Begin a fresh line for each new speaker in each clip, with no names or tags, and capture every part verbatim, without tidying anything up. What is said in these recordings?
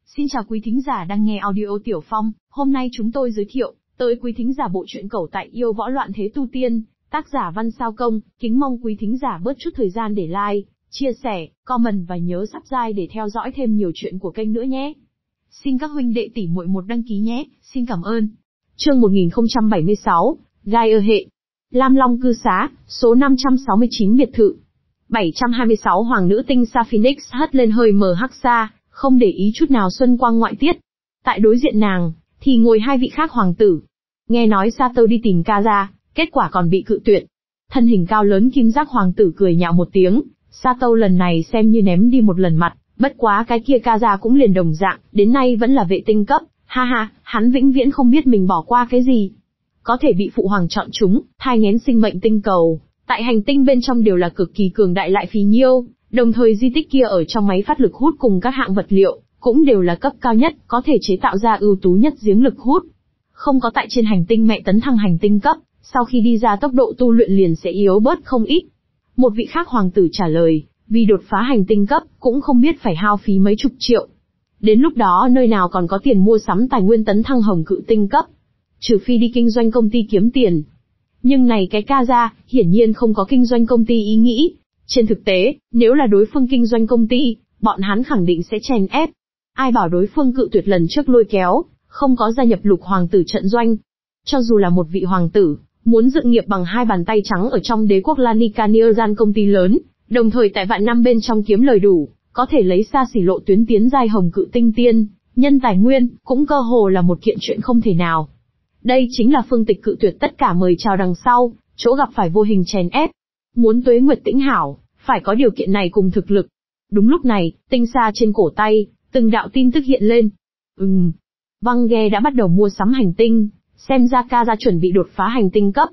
Xin chào quý thính giả đang nghe audio Tiểu Phong, hôm nay chúng tôi giới thiệu tới quý thính giả bộ truyện Cẩu Tại Yêu Võ Loạn Thế Tu Tiên, tác giả Văn Sao Công, kính mong quý thính giả bớt chút thời gian để like, chia sẻ, comment và nhớ subscribe để theo dõi thêm nhiều chuyện của kênh nữa nhé. Xin các huynh đệ tỷ muội một đăng ký nhé, xin cảm ơn. Chương một nghìn không trăm bảy mươi sáu, Gai ơ hệ. Lam Long cư xá, số năm trăm sáu mươi chín biệt thự. bảy trăm hai mươi sáu Hoàng nữ tinh sa Phoenix hất lên hơi mờ hắc xa, không để ý chút nào xuân quang ngoại tiết. Tại đối diện nàng, thì ngồi hai vị khác hoàng tử. Nghe nói Sato đi tìm ca ra, kết quả còn bị cự tuyệt. Thân hình cao lớn kim giác hoàng tử cười nhạo một tiếng, Sato lần này xem như ném đi một lần mặt, bất quá cái kia ca ra cũng liền đồng dạng, đến nay vẫn là vệ tinh cấp, ha ha, hắn vĩnh viễn không biết mình bỏ qua cái gì. Có thể bị phụ hoàng chọn chúng, thai nghén sinh mệnh tinh cầu, tại hành tinh bên trong đều là cực kỳ cường đại lại phì nhiêu, đồng thời di tích kia ở trong máy phát lực hút cùng các hạng vật liệu, cũng đều là cấp cao nhất, có thể chế tạo ra ưu tú nhất giếng lực hút. Không có tại trên hành tinh mẹ tấn thăng hành tinh cấp, sau khi đi ra tốc độ tu luyện liền sẽ yếu bớt không ít. Một vị khác hoàng tử trả lời, vì đột phá hành tinh cấp, cũng không biết phải hao phí mấy chục triệu. Đến lúc đó nơi nào còn có tiền mua sắm tài nguyên tấn thăng hồng cự tinh cấp. Trừ phi đi kinh doanh công ty kiếm tiền. Nhưng này cái ca ra, hiển nhiên không có kinh doanh công ty ý nghĩ. Trên thực tế, nếu là đối phương kinh doanh công ty, bọn hắn khẳng định sẽ chèn ép. Ai bảo đối phương cự tuyệt lần trước lôi kéo, không có gia nhập lục hoàng tử trận doanh. Cho dù là một vị hoàng tử, muốn dựng nghiệp bằng hai bàn tay trắng ở trong đế quốc Lanica Nirjan công ty lớn, đồng thời tại vạn năm bên trong kiếm lời đủ, có thể lấy xa xỉ lộ tuyến tiến giai hồng cự tinh tiên, nhân tài nguyên, cũng cơ hồ là một kiện chuyện không thể nào. Đây chính là phương tịch cự tuyệt tất cả mời chào đằng sau, chỗ gặp phải vô hình chèn ép. Muốn tuế nguyệt tĩnh hảo, phải có điều kiện này cùng thực lực. Đúng lúc này, tinh xa trên cổ tay, từng đạo tin tức hiện lên. Ừm, Văng Ghe đã bắt đầu mua sắm hành tinh, xem ra ca ra chuẩn bị đột phá hành tinh cấp.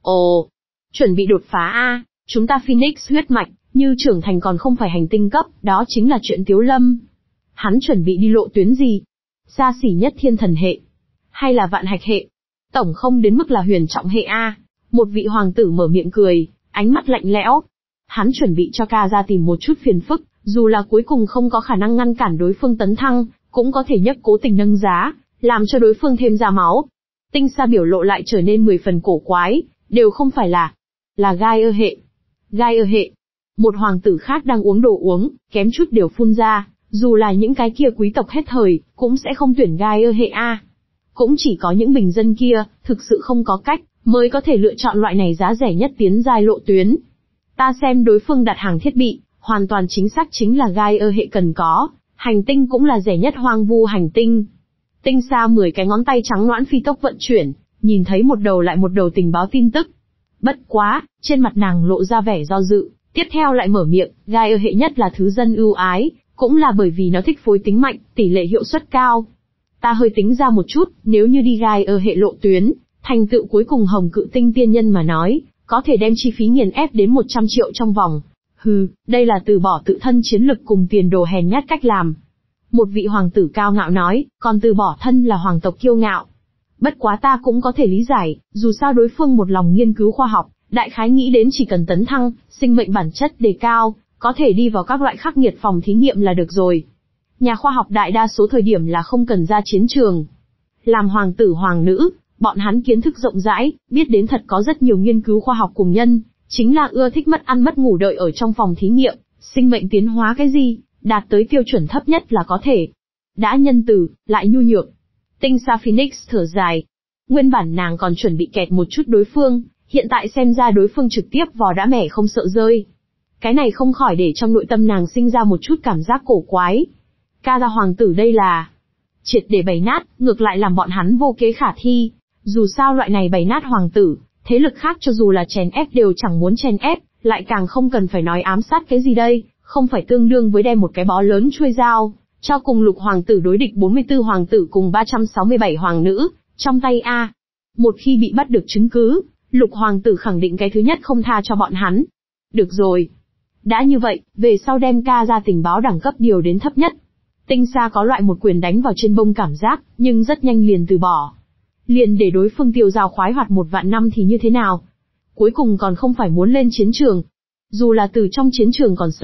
Ồ, chuẩn bị đột phá a, chúng ta Phoenix huyết mạch, như trưởng thành còn không phải hành tinh cấp, đó chính là chuyện Tiếu Lâm. Hắn chuẩn bị đi lộ tuyến gì? Xa xỉ nhất thiên thần hệ? Hay là vạn hạch hệ? Tổng không đến mức là huyền trọng hệ a. Một vị hoàng tử mở miệng cười, ánh mắt lạnh lẽo. Hắn chuẩn bị cho ca ra tìm một chút phiền phức, dù là cuối cùng không có khả năng ngăn cản đối phương tấn thăng, cũng có thể nhấc cố tình nâng giá, làm cho đối phương thêm ra máu. Tinh xa biểu lộ lại trở nên mười phần cổ quái, đều không phải là, là gai ơ hệ. Gai ơ hệ. Một hoàng tử khác đang uống đồ uống, kém chút đều phun ra, dù là những cái kia quý tộc hết thời, cũng sẽ không tuyển gai ơ hệ a. Cũng chỉ có những bình dân kia, thực sự không có cách, mới có thể lựa chọn loại này giá rẻ nhất tiến giai lộ tuyến. Ta xem đối phương đặt hàng thiết bị, hoàn toàn chính xác chính là gai ơ hệ cần có, hành tinh cũng là rẻ nhất hoang vu hành tinh. Tinh xa mười cái ngón tay trắng nõn phi tốc vận chuyển, nhìn thấy một đầu lại một đầu tình báo tin tức. Bất quá, trên mặt nàng lộ ra vẻ do dự, tiếp theo lại mở miệng, gai ơ hệ nhất là thứ dân ưu ái, cũng là bởi vì nó thích phối tính mạnh, tỷ lệ hiệu suất cao. Ta hơi tính ra một chút, nếu như đi gai ơ hệ lộ tuyến, thành tựu cuối cùng hồng cự tinh tiên nhân mà nói, có thể đem chi phí nghiền ép đến một trăm triệu trong vòng. Hừ, đây là từ bỏ tự thân chiến lực cùng tiền đồ hèn nhát cách làm. Một vị hoàng tử cao ngạo nói, còn từ bỏ thân là hoàng tộc kiêu ngạo. Bất quá ta cũng có thể lý giải, dù sao đối phương một lòng nghiên cứu khoa học, đại khái nghĩ đến chỉ cần tấn thăng, sinh mệnh bản chất đề cao, có thể đi vào các loại khắc nghiệt phòng thí nghiệm là được rồi. Nhà khoa học đại đa số thời điểm là không cần ra chiến trường. Làm hoàng tử hoàng nữ, bọn hắn kiến thức rộng rãi, biết đến thật có rất nhiều nghiên cứu khoa học cùng nhân, chính là ưa thích mất ăn mất ngủ đợi ở trong phòng thí nghiệm, sinh mệnh tiến hóa cái gì, đạt tới tiêu chuẩn thấp nhất là có thể. Đã nhân từ, lại nhu nhược. Tinh xa Phoenix thở dài. Nguyên bản nàng còn chuẩn bị kẹt một chút đối phương, hiện tại xem ra đối phương trực tiếp vò đã mẻ không sợ rơi. Cái này không khỏi để trong nội tâm nàng sinh ra một chút cảm giác cổ quái. Ca ra hoàng tử đây là triệt để bày nát, ngược lại làm bọn hắn vô kế khả thi. Dù sao loại này bày nát hoàng tử, thế lực khác cho dù là chèn ép đều chẳng muốn chèn ép, lại càng không cần phải nói ám sát cái gì đây, không phải tương đương với đem một cái bó lớn chuôi dao, cho cùng lục hoàng tử đối địch bốn mươi tư hoàng tử cùng ba trăm sáu mươi bảy hoàng nữ, trong tay a. Một khi bị bắt được chứng cứ, lục hoàng tử khẳng định cái thứ nhất không tha cho bọn hắn. Được rồi. Đã như vậy, về sau đem ca ra tình báo đẳng cấp điều đến thấp nhất. Tinh xa có loại một quyền đánh vào trên bông cảm giác, nhưng rất nhanh liền từ bỏ. Liền để đối phương tiêu dao khoái hoạt một vạn năm thì như thế nào? Cuối cùng còn không phải muốn lên chiến trường. Dù là từ trong chiến trường còn sống,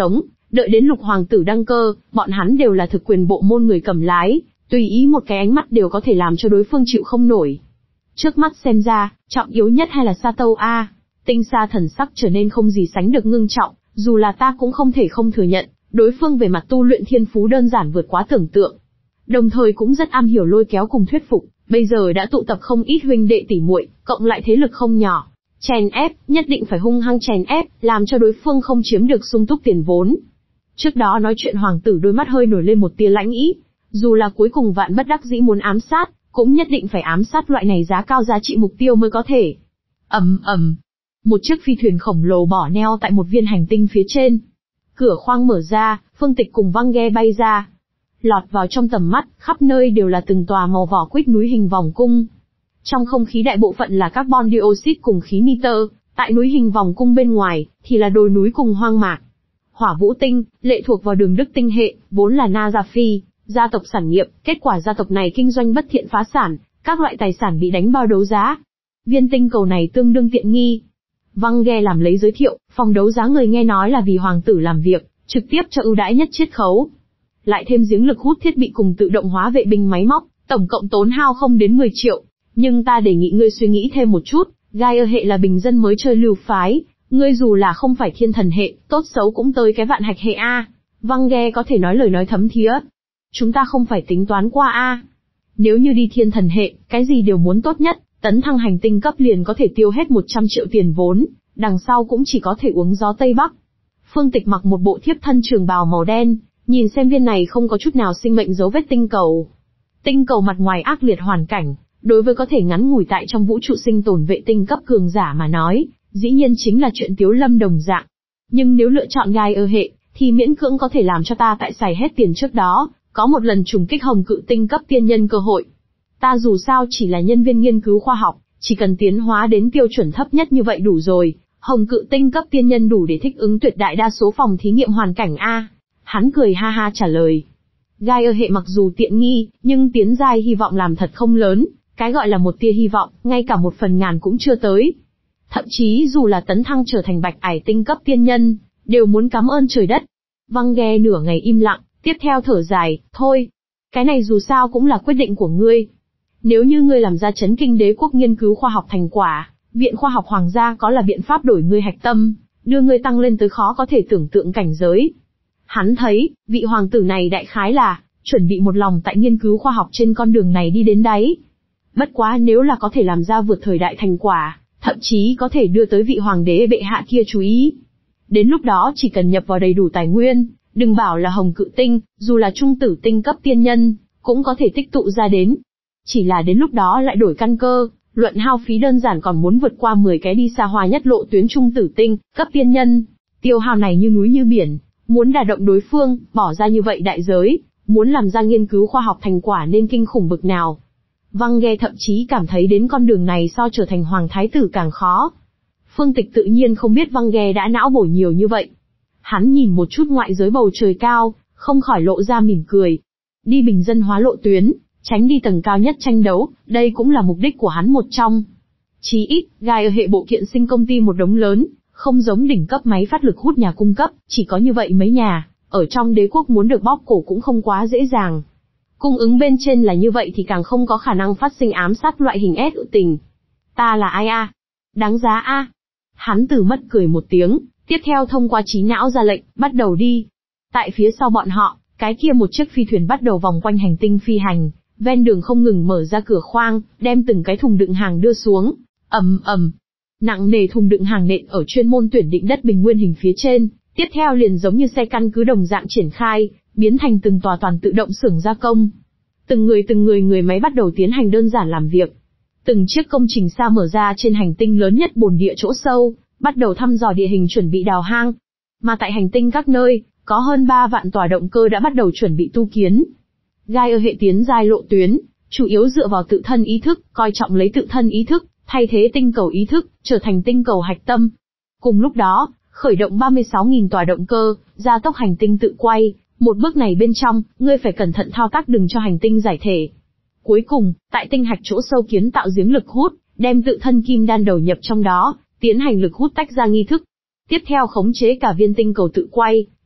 Đợi đến Lục hoàng tử đăng cơ, bọn hắn đều là thực quyền bộ môn người cầm lái, tùy ý một cái ánh mắt đều có thể làm cho đối phương chịu không nổi. Trước mắt xem ra, trọng yếu nhất hay là Sa Tâu a? Tinh Sa thần sắc trở nên không gì sánh được ngưng trọng, dù là ta cũng không thể không thừa nhận, đối phương về mặt tu luyện thiên phú đơn giản vượt quá tưởng tượng. Đồng thời cũng rất am hiểu lôi kéo cùng thuyết phục, bây giờ đã tụ tập không ít huynh đệ tỉ muội, cộng lại thế lực không nhỏ. Chèn ép, nhất định phải hung hăng chèn ép, làm cho đối phương không chiếm được sung túc tiền vốn. Trước đó nói chuyện hoàng tử đôi mắt hơi nổi lên một tia lãnh ý, dù là cuối cùng vạn bất đắc dĩ muốn ám sát, cũng nhất định phải ám sát loại này giá cao giá trị mục tiêu mới có thể. Ầm ầm, một chiếc phi thuyền khổng lồ bỏ neo tại một viên hành tinh phía trên. Cửa khoang mở ra, Phương Tịch cùng Văng Ghe bay ra. Lọt vào trong tầm mắt, khắp nơi đều là từng tòa màu vỏ quýt núi hình vòng cung. Trong không khí đại bộ phận là carbon dioxide cùng khí nitơ, tại núi hình vòng cung bên ngoài, thì là đồi núi cùng hoang mạc. Hỏa Vũ Tinh, lệ thuộc vào Đường Đức Tinh hệ, vốn là Na Gia Phi, gia tộc sản nghiệp, kết quả gia tộc này kinh doanh bất thiện phá sản, các loại tài sản bị đánh bao đấu giá. Viên tinh cầu này tương đương tiện nghi. Văng Ghe làm lấy giới thiệu, phòng đấu giá người nghe nói là vì hoàng tử làm việc, trực tiếp cho ưu đãi nhất chiết khấu. Lại thêm giếng lực hút thiết bị cùng tự động hóa vệ binh máy móc, tổng cộng tốn hao không đến mười triệu. Nhưng ta đề nghị ngươi suy nghĩ thêm một chút, Gaia hệ là bình dân mới chơi lưu phái, ngươi dù là không phải thiên thần hệ, tốt xấu cũng tới cái vạn hạch hệ A. Văng Ghe có thể nói lời nói thấm thía. Chúng ta không phải tính toán qua A. Nếu như đi thiên thần hệ, cái gì đều muốn tốt nhất, tấn thăng hành tinh cấp liền có thể tiêu hết một trăm triệu tiền vốn, đằng sau cũng chỉ có thể uống gió Tây Bắc. Phương Tịch mặc một bộ thiếp thân trường bào màu đen, nhìn xem viên này không có chút nào sinh mệnh dấu vết tinh cầu. Tinh cầu mặt ngoài ác liệt hoàn cảnh, đối với có thể ngắn ngủi tại trong vũ trụ sinh tồn vệ tinh cấp cường giả mà nói, dĩ nhiên chính là chuyện tiếu lâm đồng dạng. Nhưng nếu lựa chọn Gaia hệ, thì miễn cưỡng có thể làm cho ta tại xài hết tiền trước đó, có một lần trùng kích hồng cự tinh cấp tiên nhân cơ hội. Ta dù sao chỉ là nhân viên nghiên cứu khoa học, chỉ cần tiến hóa đến tiêu chuẩn thấp nhất như vậy đủ rồi, hồng cự tinh cấp tiên nhân đủ để thích ứng tuyệt đại đa số phòng thí nghiệm hoàn cảnh A. Hắn cười ha ha trả lời. Gaia hệ mặc dù tiện nghi, nhưng tiến giai hy vọng làm thật không lớn, cái gọi là một tia hy vọng, ngay cả một phần ngàn cũng chưa tới. Thậm chí dù là tấn thăng trở thành bạch ải tinh cấp tiên nhân, đều muốn cảm ơn trời đất. Văng Ghe nửa ngày im lặng, tiếp theo thở dài, thôi. Cái này dù sao cũng là quyết định của ngươi. Nếu như ngươi làm ra chấn kinh đế quốc nghiên cứu khoa học thành quả, Viện Khoa học Hoàng gia có là biện pháp đổi ngươi hạch tâm, đưa ngươi tăng lên tới khó có thể tưởng tượng cảnh giới. Hắn thấy, vị hoàng tử này đại khái là, chuẩn bị một lòng tại nghiên cứu khoa học trên con đường này đi đến đáy. Bất quá nếu là có thể làm ra vượt thời đại thành quả, thậm chí có thể đưa tới vị hoàng đế bệ hạ kia chú ý. Đến lúc đó chỉ cần nhập vào đầy đủ tài nguyên, đừng bảo là hồng cự tinh, dù là trung tử tinh cấp tiên nhân, cũng có thể tích tụ ra đến. Chỉ là đến lúc đó lại đổi căn cơ, luận hao phí đơn giản còn muốn vượt qua mười cái đi xa hoa nhất lộ tuyến trung tử tinh, cấp tiên nhân. Tiêu hao này như núi như biển, muốn đả động đối phương, bỏ ra như vậy đại giới, muốn làm ra nghiên cứu khoa học thành quả nên kinh khủng bực nào. Văng Ghe thậm chí cảm thấy đến con đường này so trở thành hoàng thái tử càng khó. Phương Tịch tự nhiên không biết Văng Ghe đã não bổ nhiều như vậy. Hắn nhìn một chút ngoại giới bầu trời cao, không khỏi lộ ra mỉm cười. Đi bình dân hóa lộ tuyến, tránh đi tầng cao nhất tranh đấu, đây cũng là mục đích của hắn một trong. Chí ít, Gaia hệ bộ kiện sinh công ty một đống lớn, không giống đỉnh cấp máy phát lực hút nhà cung cấp, chỉ có như vậy mấy nhà, ở trong đế quốc muốn được bóp cổ cũng không quá dễ dàng. Cung ứng bên trên là như vậy thì càng không có khả năng phát sinh ám sát loại hình ép tự tình. Ta là ai a? Đáng giá a? Hắn từ mất cười một tiếng, tiếp theo thông qua trí não ra lệnh, bắt đầu đi. Tại phía sau bọn họ, cái kia một chiếc phi thuyền bắt đầu vòng quanh hành tinh phi hành, ven đường không ngừng mở ra cửa khoang, đem từng cái thùng đựng hàng đưa xuống. Ầm ầm, nặng nề thùng đựng hàng nện ở chuyên môn tuyển định đất bình nguyên hình phía trên, tiếp theo liền giống như xe căn cứ đồng dạng triển khai, biến thành từng tòa toàn tự động xưởng gia công. Từng người từng người người máy bắt đầu tiến hành đơn giản làm việc. Từng chiếc công trình xa mở ra trên hành tinh lớn nhất bồn địa chỗ sâu, bắt đầu thăm dò địa hình chuẩn bị đào hang. Mà tại hành tinh các nơi, có hơn ba vạn tòa động cơ đã bắt đầu chuẩn bị tu kiến. Gaia hệ tiến giai lộ tuyến, chủ yếu dựa vào tự thân ý thức, coi trọng lấy tự thân ý thức, thay thế tinh cầu ý thức, trở thành tinh cầu hạch tâm. Cùng lúc đó, khởi động ba mươi sáu nghìn tòa động cơ, gia tốc hành tinh tự quay, một bước này bên trong, ngươi phải cẩn thận thao tác đừng cho hành tinh giải thể. Cuối cùng, tại tinh hạch chỗ sâu kiến tạo giếng lực hút, đem tự thân kim đan đầu nhập trong đó, tiến hành lực hút tách ra nghi thức. Tiếp theo khống chế cả viên tinh cầu tự quay,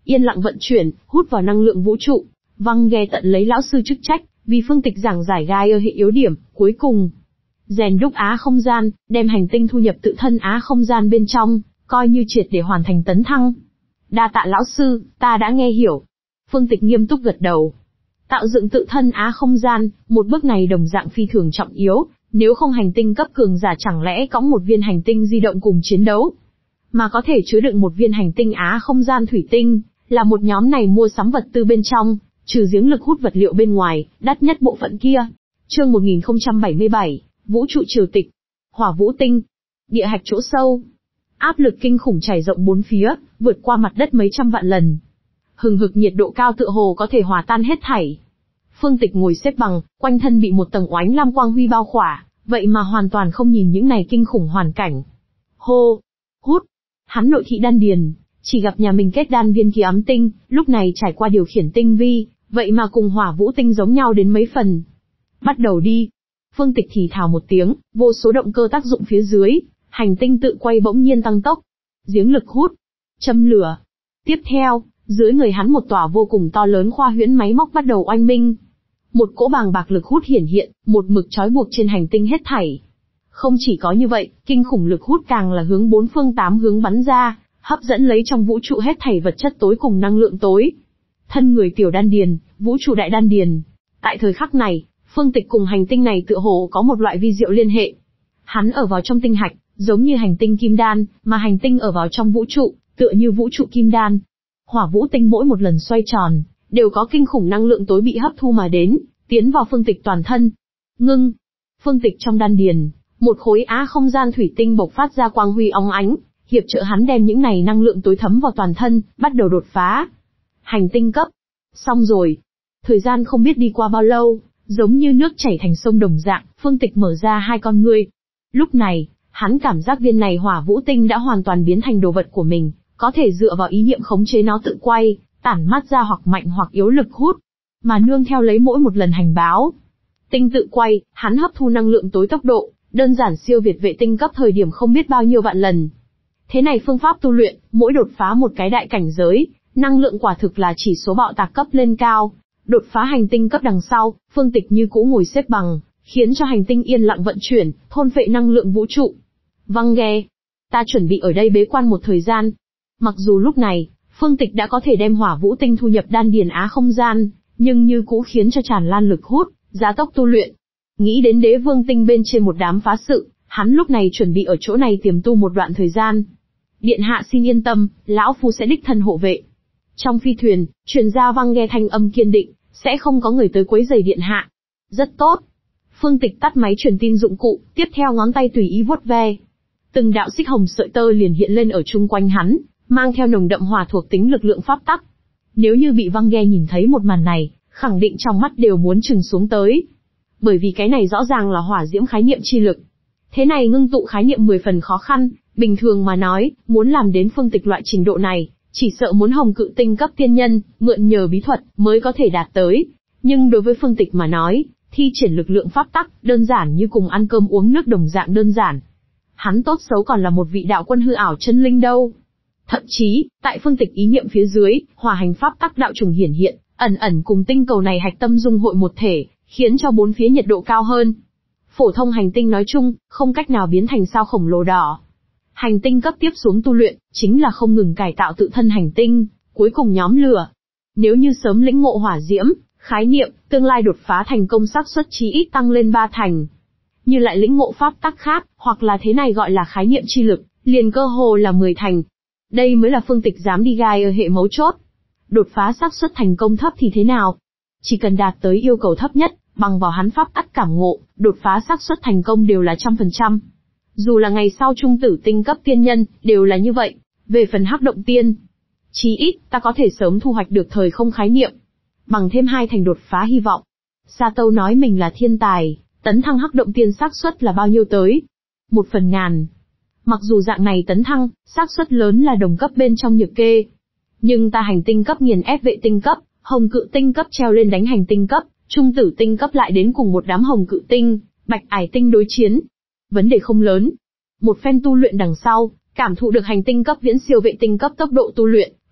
yên lặng vận chuyển, hút vào năng lượng vũ trụ. Văng ghe tận lấy lão sư chức trách, vì Phương Tịch giảng giải gai ở hệ yếu điểm, cuối cùng rèn đúc á không gian, đem hành tinh thu nhập tự thân á không gian bên trong, coi như triệt để hoàn thành tấn thăng. Đa tạ lão sư, ta đã nghe hiểu. Phương Tịch nghiêm túc gật đầu. Tạo dựng tự thân á không gian, một bước này đồng dạng phi thường trọng yếu, nếu không hành tinh cấp cường giả chẳng lẽ cõng một viên hành tinh di động cùng chiến đấu. Mà có thể chứa đựng một viên hành tinh á không gian thủy tinh, là một nhóm này mua sắm vật tư bên trong, trừ giếng lực hút vật liệu bên ngoài, đắt nhất bộ phận kia. Chương một nghìn không trăm bảy mươi bảy, Vũ trụ triều tịch. Hỏa Vũ Tinh. Địa hạch chỗ sâu. Áp lực kinh khủng trải rộng bốn phía, vượt qua mặt đất mấy trăm vạn lần. Hừng hực nhiệt độ cao tựa hồ có thể hòa tan hết thảy. Phương Tịch ngồi xếp bằng, quanh thân bị một tầng oánh lam quang huy bao khỏa, vậy mà hoàn toàn không nhìn những này kinh khủng hoàn cảnh. Hô, hút, hắn nội thị đan điền, chỉ gặp nhà mình kết đan viên kia ấm tinh, lúc này trải qua điều khiển tinh vi, vậy mà cùng Hỏa Vũ Tinh giống nhau đến mấy phần. Bắt đầu đi. Phương Tịch thì thào một tiếng, vô số động cơ tác dụng phía dưới, hành tinh tự quay bỗng nhiên tăng tốc. Giếng lực hút, châm lửa. Tiếp theo, dưới người hắn một tòa vô cùng to lớn khoa huyễn máy móc bắt đầu oanh minh. Một cỗ bàng bạc lực hút hiển hiện, một mực trói buộc trên hành tinh hết thảy. Không chỉ có như vậy, kinh khủng lực hút càng là hướng bốn phương tám hướng bắn ra, hấp dẫn lấy trong vũ trụ hết thảy vật chất tối cùng năng lượng tối. Thân người tiểu đan điền, vũ trụ đại đan điền. Tại thời khắc này, Phương Tịch cùng hành tinh này tựa hồ có một loại vi diệu liên hệ. Hắn ở vào trong tinh hạch, giống như hành tinh kim đan, mà hành tinh ở vào trong vũ trụ, tựa như vũ trụ kim đan. Hỏa Vũ Tinh mỗi một lần xoay tròn, đều có kinh khủng năng lượng tối bị hấp thu mà đến, tiến vào Phương Tịch toàn thân. Ngưng. Phương Tịch trong đan điền, một khối á không gian thủy tinh bộc phát ra quang huy óng ánh, hiệp trợ hắn đem những này năng lượng tối thấm vào toàn thân, bắt đầu đột phá. Hành tinh cấp. Xong rồi. Thời gian không biết đi qua bao lâu, giống như nước chảy thành sông đồng dạng, Phương Tịch mở ra hai con ngươi. Lúc này, hắn cảm giác viên này Hỏa Vũ Tinh đã hoàn toàn biến thành đồ vật của mình, có thể dựa vào ý niệm khống chế nó tự quay, tản mát ra hoặc mạnh hoặc yếu lực hút, mà nương theo lấy mỗi một lần hành báo. Tinh tự quay, hắn hấp thu năng lượng tối tốc độ, đơn giản siêu việt vệ tinh cấp thời điểm không biết bao nhiêu vạn lần. Thế này phương pháp tu luyện, mỗi đột phá một cái đại cảnh giới, năng lượng quả thực là chỉ số bạo tạc cấp lên cao. Đột phá hành tinh cấp đằng sau, Phương Tịch như cũ ngồi xếp bằng, khiến cho hành tinh yên lặng vận chuyển, thôn phệ năng lượng vũ trụ. Văng ghe. Ta chuẩn bị ở đây bế quan một thời gian. Mặc dù lúc này, Phương Tịch đã có thể đem Hỏa Vũ Tinh thu nhập đan điền á không gian, nhưng như cũ khiến cho tràn lan lực hút, giá tốc tu luyện. Nghĩ đến Đế Vương Tinh bên trên một đám phá sự, hắn lúc này chuẩn bị ở chỗ này tiềm tu một đoạn thời gian. Điện hạ xin yên tâm, lão phu sẽ đích thân hộ vệ. Trong phi thuyền, truyền ra vang nghe thanh âm kiên định, sẽ không có người tới quấy rầy điện hạ. Rất tốt. Phương Tịch tắt máy truyền tin dụng cụ, tiếp theo ngón tay tùy ý vuốt ve. Từng đạo xích hồng sợi tơ liền hiện lên ở chung quanh hắn, mang theo nồng đậm hỏa thuộc tính lực lượng pháp tắc. Nếu như bị Vang Ghe nhìn thấy một màn này, khẳng định trong mắt đều muốn trừng xuống tới. Bởi vì cái này rõ ràng là hỏa diễm khái niệm chi lực. Thế này ngưng tụ khái niệm mười phần khó khăn, bình thường mà nói, muốn làm đến Phương Tịch loại trình độ này, chỉ sợ muốn hồng cự tinh cấp tiên nhân, mượn nhờ bí thuật, mới có thể đạt tới. Nhưng đối với Phương Tịch mà nói, thi triển lực lượng pháp tắc, đơn giản như cùng ăn cơm uống nước đồng dạng đơn giản. Hắn tốt xấu còn là một vị đạo quân hư ảo chân linh đâu. Thậm chí, tại Phương Tịch ý niệm phía dưới, hỏa hành pháp tắc đạo trùng hiển hiện, ẩn ẩn cùng tinh cầu này hạch tâm dung hội một thể, khiến cho bốn phía nhiệt độ cao hơn. Phổ thông hành tinh nói chung, không cách nào biến thành sao khổng lồ đỏ. Hành tinh cấp tiếp xuống tu luyện, chính là không ngừng cải tạo tự thân hành tinh, cuối cùng nhóm lửa. Nếu như sớm lĩnh ngộ hỏa diễm, khái niệm, tương lai đột phá thành công xác suất chí ít tăng lên ba thành. Như lại lĩnh ngộ pháp tắc khác, hoặc là thế này gọi là khái niệm chi lực, liền cơ hồ là mười thành. Đây mới là Phương Tịch dám đi gai ở hệ mấu chốt. Đột phá xác suất thành công thấp thì thế nào? Chỉ cần đạt tới yêu cầu thấp nhất, bằng vào hắn pháp tắc cảm ngộ, đột phá xác suất thành công đều là trăm phần trăm. Dù là ngày sau trung tử tinh cấp tiên nhân, đều là như vậy. Về phần hắc động tiên, chí ít, ta có thể sớm thu hoạch được thời không khái niệm. Bằng thêm hai thành đột phá hy vọng. Sa Tâu nói mình là thiên tài, tấn thăng hắc động tiên xác suất là bao nhiêu tới? Một phần ngàn. Mặc dù dạng này tấn thăng, xác suất lớn là đồng cấp bên trong nhược kê. Nhưng ta hành tinh cấp nghiền ép vệ tinh cấp, hồng cự tinh cấp treo lên đánh hành tinh cấp, trung tử tinh cấp lại đến cùng một đám hồng cự tinh, bạch ải tinh đối chiến. Vấn đề không lớn. Một phen tu luyện đằng sau, cảm thụ được hành tinh cấp viễn siêu vệ tinh cấp tốc độ tu luyện,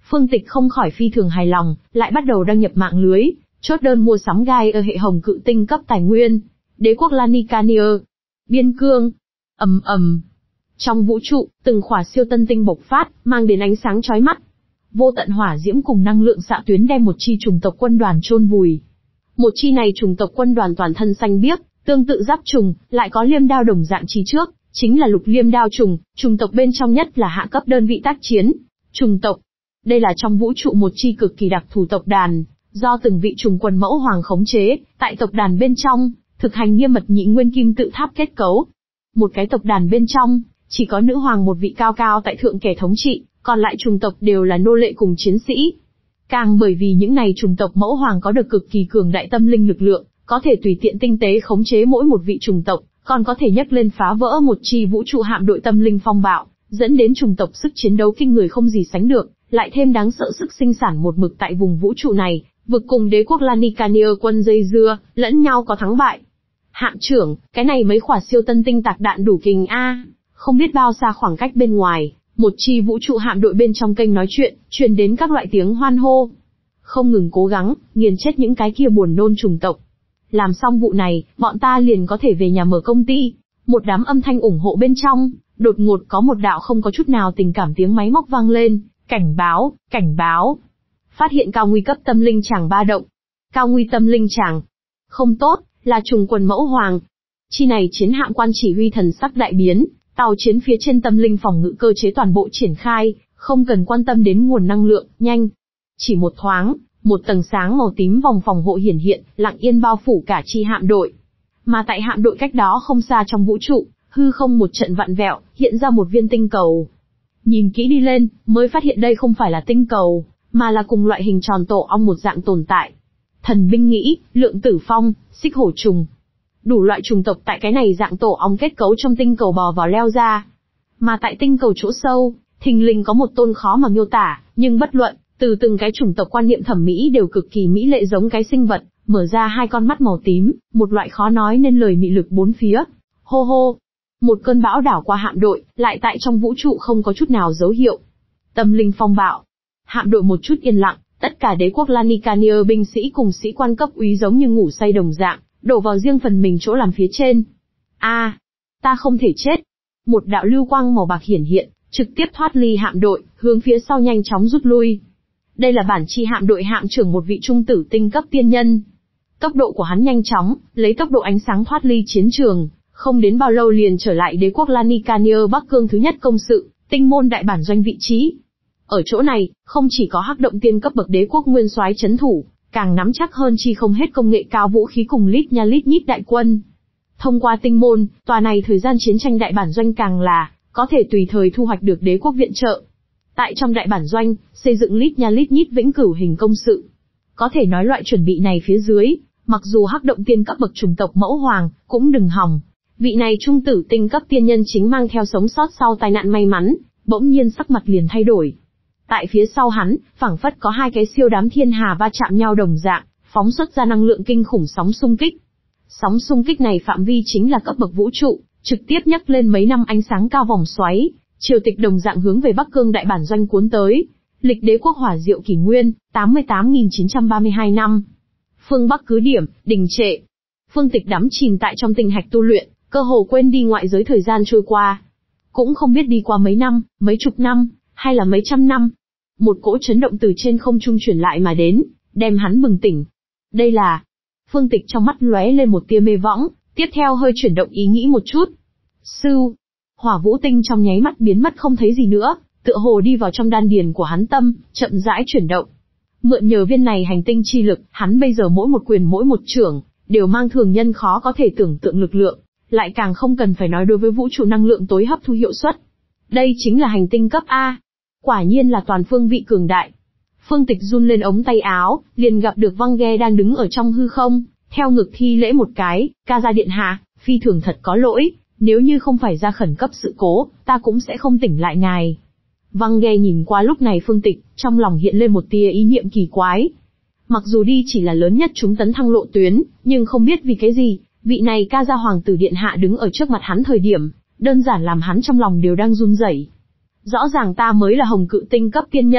Phương Tịch không khỏi phi thường hài lòng, lại bắt đầu đăng nhập mạng lưới, chốt đơn mua sắm gai ở hệ hồng cự tinh cấp tài nguyên. Đế quốc Lanicania. Biên cương. Ầm ầm. Trong vũ trụ, từng khỏa siêu tân tinh bộc phát, mang đến ánh sáng chói mắt. Vô tận hỏa diễm cùng năng lượng xạ tuyến đem một chi chủng tộc quân đoàn chôn vùi. Một chi này chủng tộc quân đoàn toàn thân xanh biếc, tương tự giáp trùng, lại có liêm đao đồng dạng chi trước, chính là lục liêm đao trùng, chủng tộc bên trong nhất là hạ cấp đơn vị tác chiến. Chủng tộc. Đây là trong vũ trụ một chi cực kỳ đặc thù tộc đàn, do từng vị trùng quần mẫu hoàng khống chế, tại tộc đàn bên trong, thực hành nghiêm mật nhị nguyên kim tự tháp kết cấu. Một cái tộc đàn bên trong, chỉ có nữ hoàng một vị cao cao tại thượng kẻ thống trị, còn lại chủng tộc đều là nô lệ cùng chiến sĩ. Càng bởi vì những này chủng tộc mẫu hoàng có được cực kỳ cường đại tâm linh lực lượng, có thể tùy tiện tinh tế khống chế mỗi một vị chủng tộc, còn có thể nhấc lên phá vỡ một chi vũ trụ hạm đội tâm linh phong bạo, dẫn đến chủng tộc sức chiến đấu kinh người không gì sánh được, lại thêm đáng sợ sức sinh sản một mực tại vùng vũ trụ này, vực cùng đế quốc Lanicania quân dây dưa, lẫn nhau có thắng bại. Hạm trưởng, cái này mấy quả siêu tân tinh tạc đạn đủ kình a. Không biết bao xa khoảng cách bên ngoài, một chi vũ trụ hạm đội bên trong kênh nói chuyện, truyền đến các loại tiếng hoan hô. Không ngừng cố gắng, nghiền chết những cái kia buồn nôn chủng tộc. Làm xong vụ này, bọn ta liền có thể về nhà mở công ty. Một đám âm thanh ủng hộ bên trong, đột ngột có một đạo không có chút nào tình cảm tiếng máy móc vang lên, cảnh báo, cảnh báo. Phát hiện cao nguy cấp tâm linh tràng ba động. Cao nguy tâm linh tràng. Không tốt, là trùng quần mẫu hoàng. Chi này chiến hạm quan chỉ huy thần sắc đại biến, tàu chiến phía trên tâm linh phòng ngự cơ chế toàn bộ triển khai, không cần quan tâm đến nguồn năng lượng, nhanh. Chỉ một thoáng, một tầng sáng màu tím vòng phòng hộ hiển hiện, lặng yên bao phủ cả chi hạm đội. Mà tại hạm đội cách đó không xa trong vũ trụ, hư không một trận vặn vẹo, hiện ra một viên tinh cầu. Nhìn kỹ đi lên, mới phát hiện đây không phải là tinh cầu, mà là cùng loại hình tròn tổ ong một dạng tồn tại. Thần binh nghĩ, lượng tử phong, xích hổ trùng. Đủ loại trùng tộc tại cái này dạng tổ ong kết cấu trong tinh cầu bò vào leo ra. Mà tại tinh cầu chỗ sâu, thình lình có một tôn khó mà miêu tả, nhưng bất luận, từ từng cái chủng tộc quan niệm thẩm mỹ đều cực kỳ mỹ lệ giống cái sinh vật, mở ra hai con mắt màu tím, một loại khó nói nên lời mị lực bốn phía. Hô hô! Một cơn bão đảo qua hạm đội, lại tại trong vũ trụ không có chút nào dấu hiệu. Tâm linh phong bạo. Hạm đội một chút yên lặng, tất cả đế quốc Lanicania binh sĩ cùng sĩ quan cấp úy giống như ngủ say đồng dạng, đổ vào riêng phần mình chỗ làm phía trên. A, à, ta không thể chết. Một đạo lưu quang màu bạc hiển hiện, trực tiếp thoát ly hạm đội, hướng phía sau nhanh chóng rút lui. Đây là bản chi hạm đội hạm trưởng một vị trung tử tinh cấp tiên nhân. Tốc độ của hắn nhanh chóng, lấy tốc độ ánh sáng thoát ly chiến trường, không đến bao lâu liền trở lại đế quốc Lanicania Bắc Cương thứ nhất công sự, tinh môn đại bản doanh vị trí. Ở chỗ này, không chỉ có hắc động tiên cấp bậc đế quốc nguyên soái chấn thủ, càng nắm chắc hơn chi không hết công nghệ cao vũ khí cùng lít nha lít nhít đại quân. Thông qua tinh môn, tòa này thời gian chiến tranh đại bản doanh càng là, có thể tùy thời thu hoạch được đế quốc viện trợ. Tại trong đại bản doanh, xây dựng lít nha lít nhít vĩnh cửu hình công sự. Có thể nói loại chuẩn bị này phía dưới, mặc dù hắc động tiên cấp bậc chủng tộc mẫu hoàng, cũng đừng hòng. Vị này trung tử tinh cấp tiên nhân chính mang theo sống sót sau tai nạn may mắn, bỗng nhiên sắc mặt liền thay đổi. Tại phía sau hắn, phảng phất có hai cái siêu đám thiên hà va chạm nhau đồng dạng, phóng xuất ra năng lượng kinh khủng sóng xung kích. Sóng xung kích này phạm vi chính là cấp bậc vũ trụ, trực tiếp nhấc lên mấy năm ánh sáng cao vòng xoáy, triều tịch đồng dạng hướng về Bắc Cương đại bản doanh cuốn tới. Lịch đế quốc hỏa diệu kỷ nguyên, tám mươi tám nghìn chín trăm ba mươi hai năm. Phương Bắc cứ điểm, đình trệ. Phương Tịch đắm chìm tại trong tinh hạch tu luyện, cơ hồ quên đi ngoại giới thời gian trôi qua. Cũng không biết đi qua mấy năm, mấy chục năm, hay là mấy trăm năm. Một cỗ chấn động từ trên không trung chuyển lại mà đến, đem hắn bừng tỉnh. Đây là... Phương Tịch trong mắt lóe lên một tia mê võng, tiếp theo hơi chuyển động ý nghĩ một chút. Sưu, hỏa vũ tinh trong nháy mắt biến mất không thấy gì nữa, tựa hồ đi vào trong đan điền của hắn tâm, chậm rãi chuyển động. Mượn nhờ viên này hành tinh chi lực, hắn bây giờ mỗi một quyền mỗi một chưởng, đều mang thường nhân khó có thể tưởng tượng lực lượng, lại càng không cần phải nói đối với vũ trụ năng lượng tối hấp thu hiệu suất. Đây chính là hành tinh cấp A. Quả nhiên là toàn phương vị cường đại. Phương Tịch run lên ống tay áo, liền gặp được Văng Ghe đang đứng ở trong hư không, theo ngực thi lễ một cái, ca gia điện hạ, phi thường thật có lỗi, nếu như không phải ra khẩn cấp sự cố, ta cũng sẽ không tỉnh lại ngài. Văng Ghe nhìn qua lúc này Phương Tịch, trong lòng hiện lên một tia ý niệm kỳ quái. Mặc dù đi chỉ là lớn nhất chúng tấn thăng lộ tuyến, nhưng không biết vì cái gì, vị này ca gia hoàng tử điện hạ đứng ở trước mặt hắn thời điểm, đơn giản làm hắn trong lòng đều đang run rẩy. Rõ ràng ta mới là hồng cự tinh cấp tiên nhân,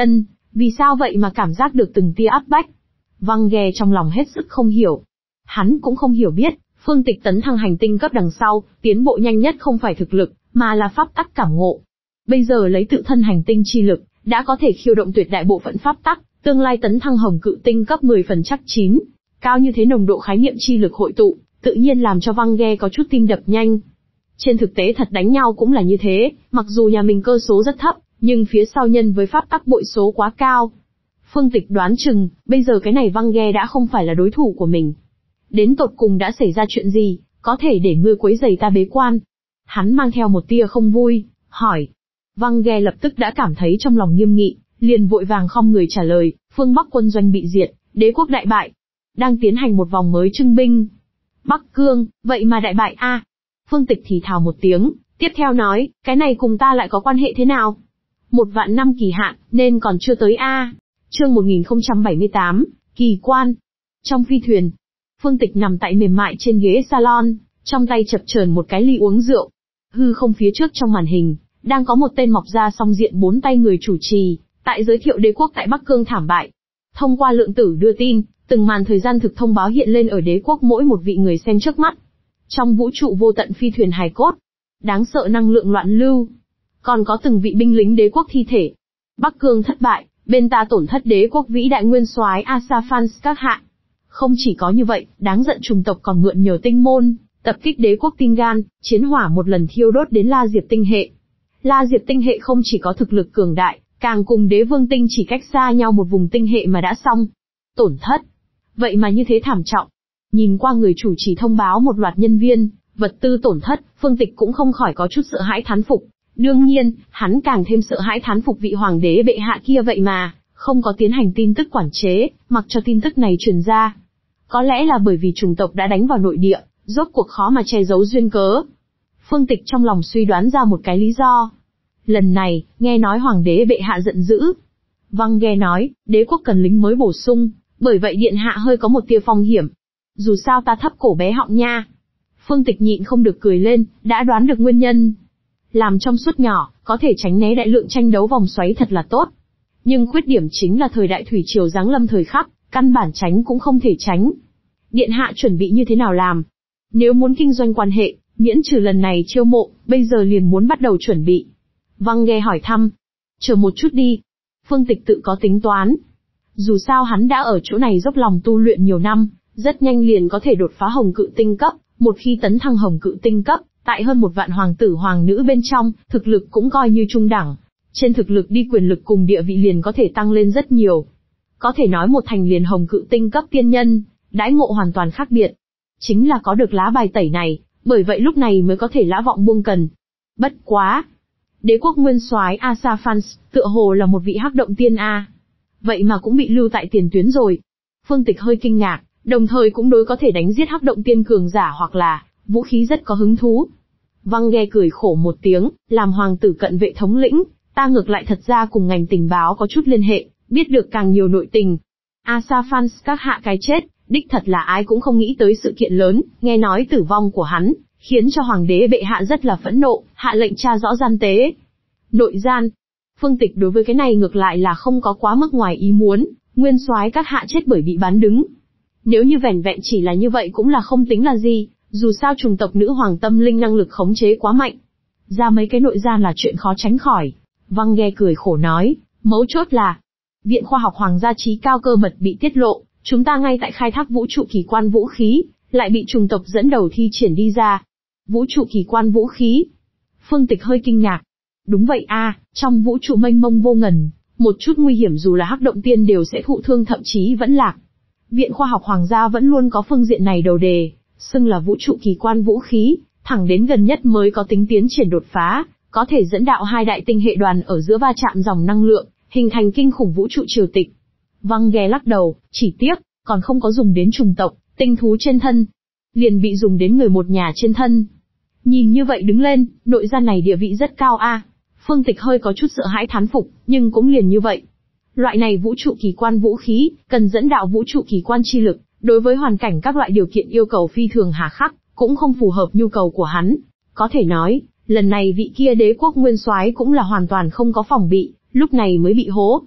Vì sao vậy mà cảm giác được từng tia áp bách? Văng Ghe trong lòng hết sức không hiểu. Hắn cũng không hiểu biết, Phương Tịch tấn thăng hành tinh cấp đằng sau, tiến bộ nhanh nhất không phải thực lực, mà là pháp tắc cảm ngộ. Bây giờ lấy tự thân hành tinh chi lực, đã có thể khiêu động tuyệt đại bộ phận pháp tắc, tương lai tấn thăng hồng cự tinh cấp mười phần chắc chín. Cao như thế nồng độ khái niệm chi lực hội tụ, tự nhiên làm cho Văng Ghe có chút tim đập nhanh. Trên thực tế thật đánh nhau cũng là như thế, mặc dù nhà mình cơ số rất thấp, nhưng phía sau nhân với pháp tắc bội số quá cao. Phương Tịch đoán chừng, bây giờ cái này Văng Ghe đã không phải là đối thủ của mình. Đến tột cùng đã xảy ra chuyện gì, có thể để ngươi quấy rầy ta bế quan? Hắn mang theo một tia không vui, hỏi. Văng Ghe lập tức đã cảm thấy trong lòng nghiêm nghị, liền vội vàng khom người trả lời, phương Bắc quân doanh bị diệt, đế quốc đại bại. Đang tiến hành một vòng mới trưng binh. Bắc Cương, vậy mà đại bại a? Phương Tịch thì thào một tiếng, tiếp theo nói, cái này cùng ta lại có quan hệ thế nào? Một vạn năm kỳ hạn, nên còn chưa tới a. Chương một nghìn không trăm bảy mươi tám, kỳ quan. Trong phi thuyền, Phương Tịch nằm tại mềm mại trên ghế salon, trong tay chập chờn một cái ly uống rượu. Hư không phía trước trong màn hình, đang có một tên mọc ra song diện bốn tay người chủ trì, tại giới thiệu đế quốc tại Bắc Cương thảm bại. Thông qua lượng tử đưa tin, từng màn thời gian thực thông báo hiện lên ở đế quốc mỗi một vị người xem trước mắt. Trong vũ trụ vô tận phi thuyền hài cốt, đáng sợ năng lượng loạn lưu, còn có từng vị binh lính đế quốc thi thể. Bắc Cương thất bại, bên ta tổn thất đế quốc vĩ đại nguyên soái Asafans các hạ. Không chỉ có như vậy, đáng giận chủng tộc còn mượn nhờ tinh môn, tập kích đế quốc Tingan, chiến hỏa một lần thiêu đốt đến La Diệp tinh hệ. La Diệp tinh hệ không chỉ có thực lực cường đại, càng cùng đế vương tinh chỉ cách xa nhau một vùng tinh hệ mà đã xong. Tổn thất. Vậy mà như thế thảm trọng. Nhìn qua người chủ trì thông báo một loạt nhân viên, vật tư tổn thất, Phương Tịch cũng không khỏi có chút sợ hãi thán phục. Đương nhiên, hắn càng thêm sợ hãi thán phục vị hoàng đế bệ hạ kia vậy mà, không có tiến hành tin tức quản chế, mặc cho tin tức này truyền ra. Có lẽ là bởi vì chủng tộc đã đánh vào nội địa, rốt cuộc khó mà che giấu duyên cớ. Phương Tịch trong lòng suy đoán ra một cái lý do. Lần này, nghe nói hoàng đế bệ hạ giận dữ. Văng Ghe nói, đế quốc cần lính mới bổ sung, bởi vậy điện hạ hơi có một tia phong hiểm. Dù sao ta thấp cổ bé họng nha. Phương Tịch nhịn không được cười lên, đã đoán được nguyên nhân. Làm trong suốt nhỏ, có thể tránh né đại lượng tranh đấu vòng xoáy thật là tốt. Nhưng khuyết điểm chính là thời đại thủy triều giáng lâm thời khắc, căn bản tránh cũng không thể tránh. Điện hạ chuẩn bị như thế nào làm? Nếu muốn kinh doanh quan hệ, miễn trừ lần này chiêu mộ, bây giờ liền muốn bắt đầu chuẩn bị. Văng Ghe hỏi thăm. Chờ một chút đi. Phương Tịch tự có tính toán. Dù sao hắn đã ở chỗ này dốc lòng tu luyện nhiều năm, rất nhanh liền có thể đột phá hồng cự tinh cấp, một khi tấn thăng hồng cự tinh cấp, tại hơn một vạn hoàng tử hoàng nữ bên trong, thực lực cũng coi như trung đẳng. Trên thực lực đi quyền lực cùng địa vị liền có thể tăng lên rất nhiều. Có thể nói một thành liền hồng cự tinh cấp tiên nhân, đãi ngộ hoàn toàn khác biệt. Chính là có được lá bài tẩy này, bởi vậy lúc này mới có thể lã vọng buông cần. Bất quá. Đế quốc nguyên soái Asafans, tựa hồ là một vị hắc động tiên A. Vậy mà cũng bị lưu tại tiền tuyến rồi. Phương Tịch hơi kinh ngạc, đồng thời cũng đối có thể đánh giết hắc động tiên cường giả hoặc là vũ khí rất có hứng thú. Văng Ghe cười khổ một tiếng, làm hoàng tử cận vệ thống lĩnh, ta ngược lại thật ra cùng ngành tình báo có chút liên hệ, biết được càng nhiều nội tình. Asafans các hạ cái chết, đích thật là ai cũng không nghĩ tới sự kiện lớn, nghe nói tử vong của hắn, khiến cho hoàng đế bệ hạ rất là phẫn nộ, hạ lệnh tra rõ gian tế. Nội gian. Phương Tịch đối với cái này ngược lại là không có quá mức ngoài ý muốn, nguyên soái các hạ chết bởi bị bán đứng. Nếu như vẻn vẹn chỉ là như vậy cũng là không tính là gì, dù sao chủng tộc nữ hoàng tâm linh năng lực khống chế quá mạnh. Ra mấy cái nội gian là chuyện khó tránh khỏi. Văng Ghe cười khổ nói, mấu chốt là, Viện Khoa học Hoàng gia trí cao cơ mật bị tiết lộ, chúng ta ngay tại khai thác vũ trụ kỳ quan vũ khí, lại bị chủng tộc dẫn đầu thi triển đi ra. Vũ trụ kỳ quan vũ khí. Phương Tịch hơi kinh ngạc. Đúng vậy a, trong vũ trụ mênh mông vô ngần, một chút nguy hiểm dù là hắc động tiên đều sẽ thụ thương thậm chí vẫn lạc. Viện Khoa học Hoàng gia vẫn luôn có phương diện này đầu đề, xưng là vũ trụ kỳ quan vũ khí, thẳng đến gần nhất mới có tính tiến triển đột phá, có thể dẫn đạo hai đại tinh hệ đoàn ở giữa va chạm dòng năng lượng, hình thành kinh khủng vũ trụ triều tịch. Văng Ghe lắc đầu, chỉ tiếc, còn không có dùng đến chủng tộc, tinh thú trên thân. Liền bị dùng đến người một nhà trên thân. Nhìn như vậy đứng lên, nội gian này địa vị rất cao a. Phương Tịch hơi có chút sợ hãi thán phục, nhưng cũng liền như vậy. Loại này vũ trụ kỳ quan vũ khí, cần dẫn đạo vũ trụ kỳ quan chi lực, đối với hoàn cảnh các loại điều kiện yêu cầu phi thường hà khắc, cũng không phù hợp nhu cầu của hắn. Có thể nói, lần này vị kia đế quốc nguyên soái cũng là hoàn toàn không có phòng bị, lúc này mới bị hố.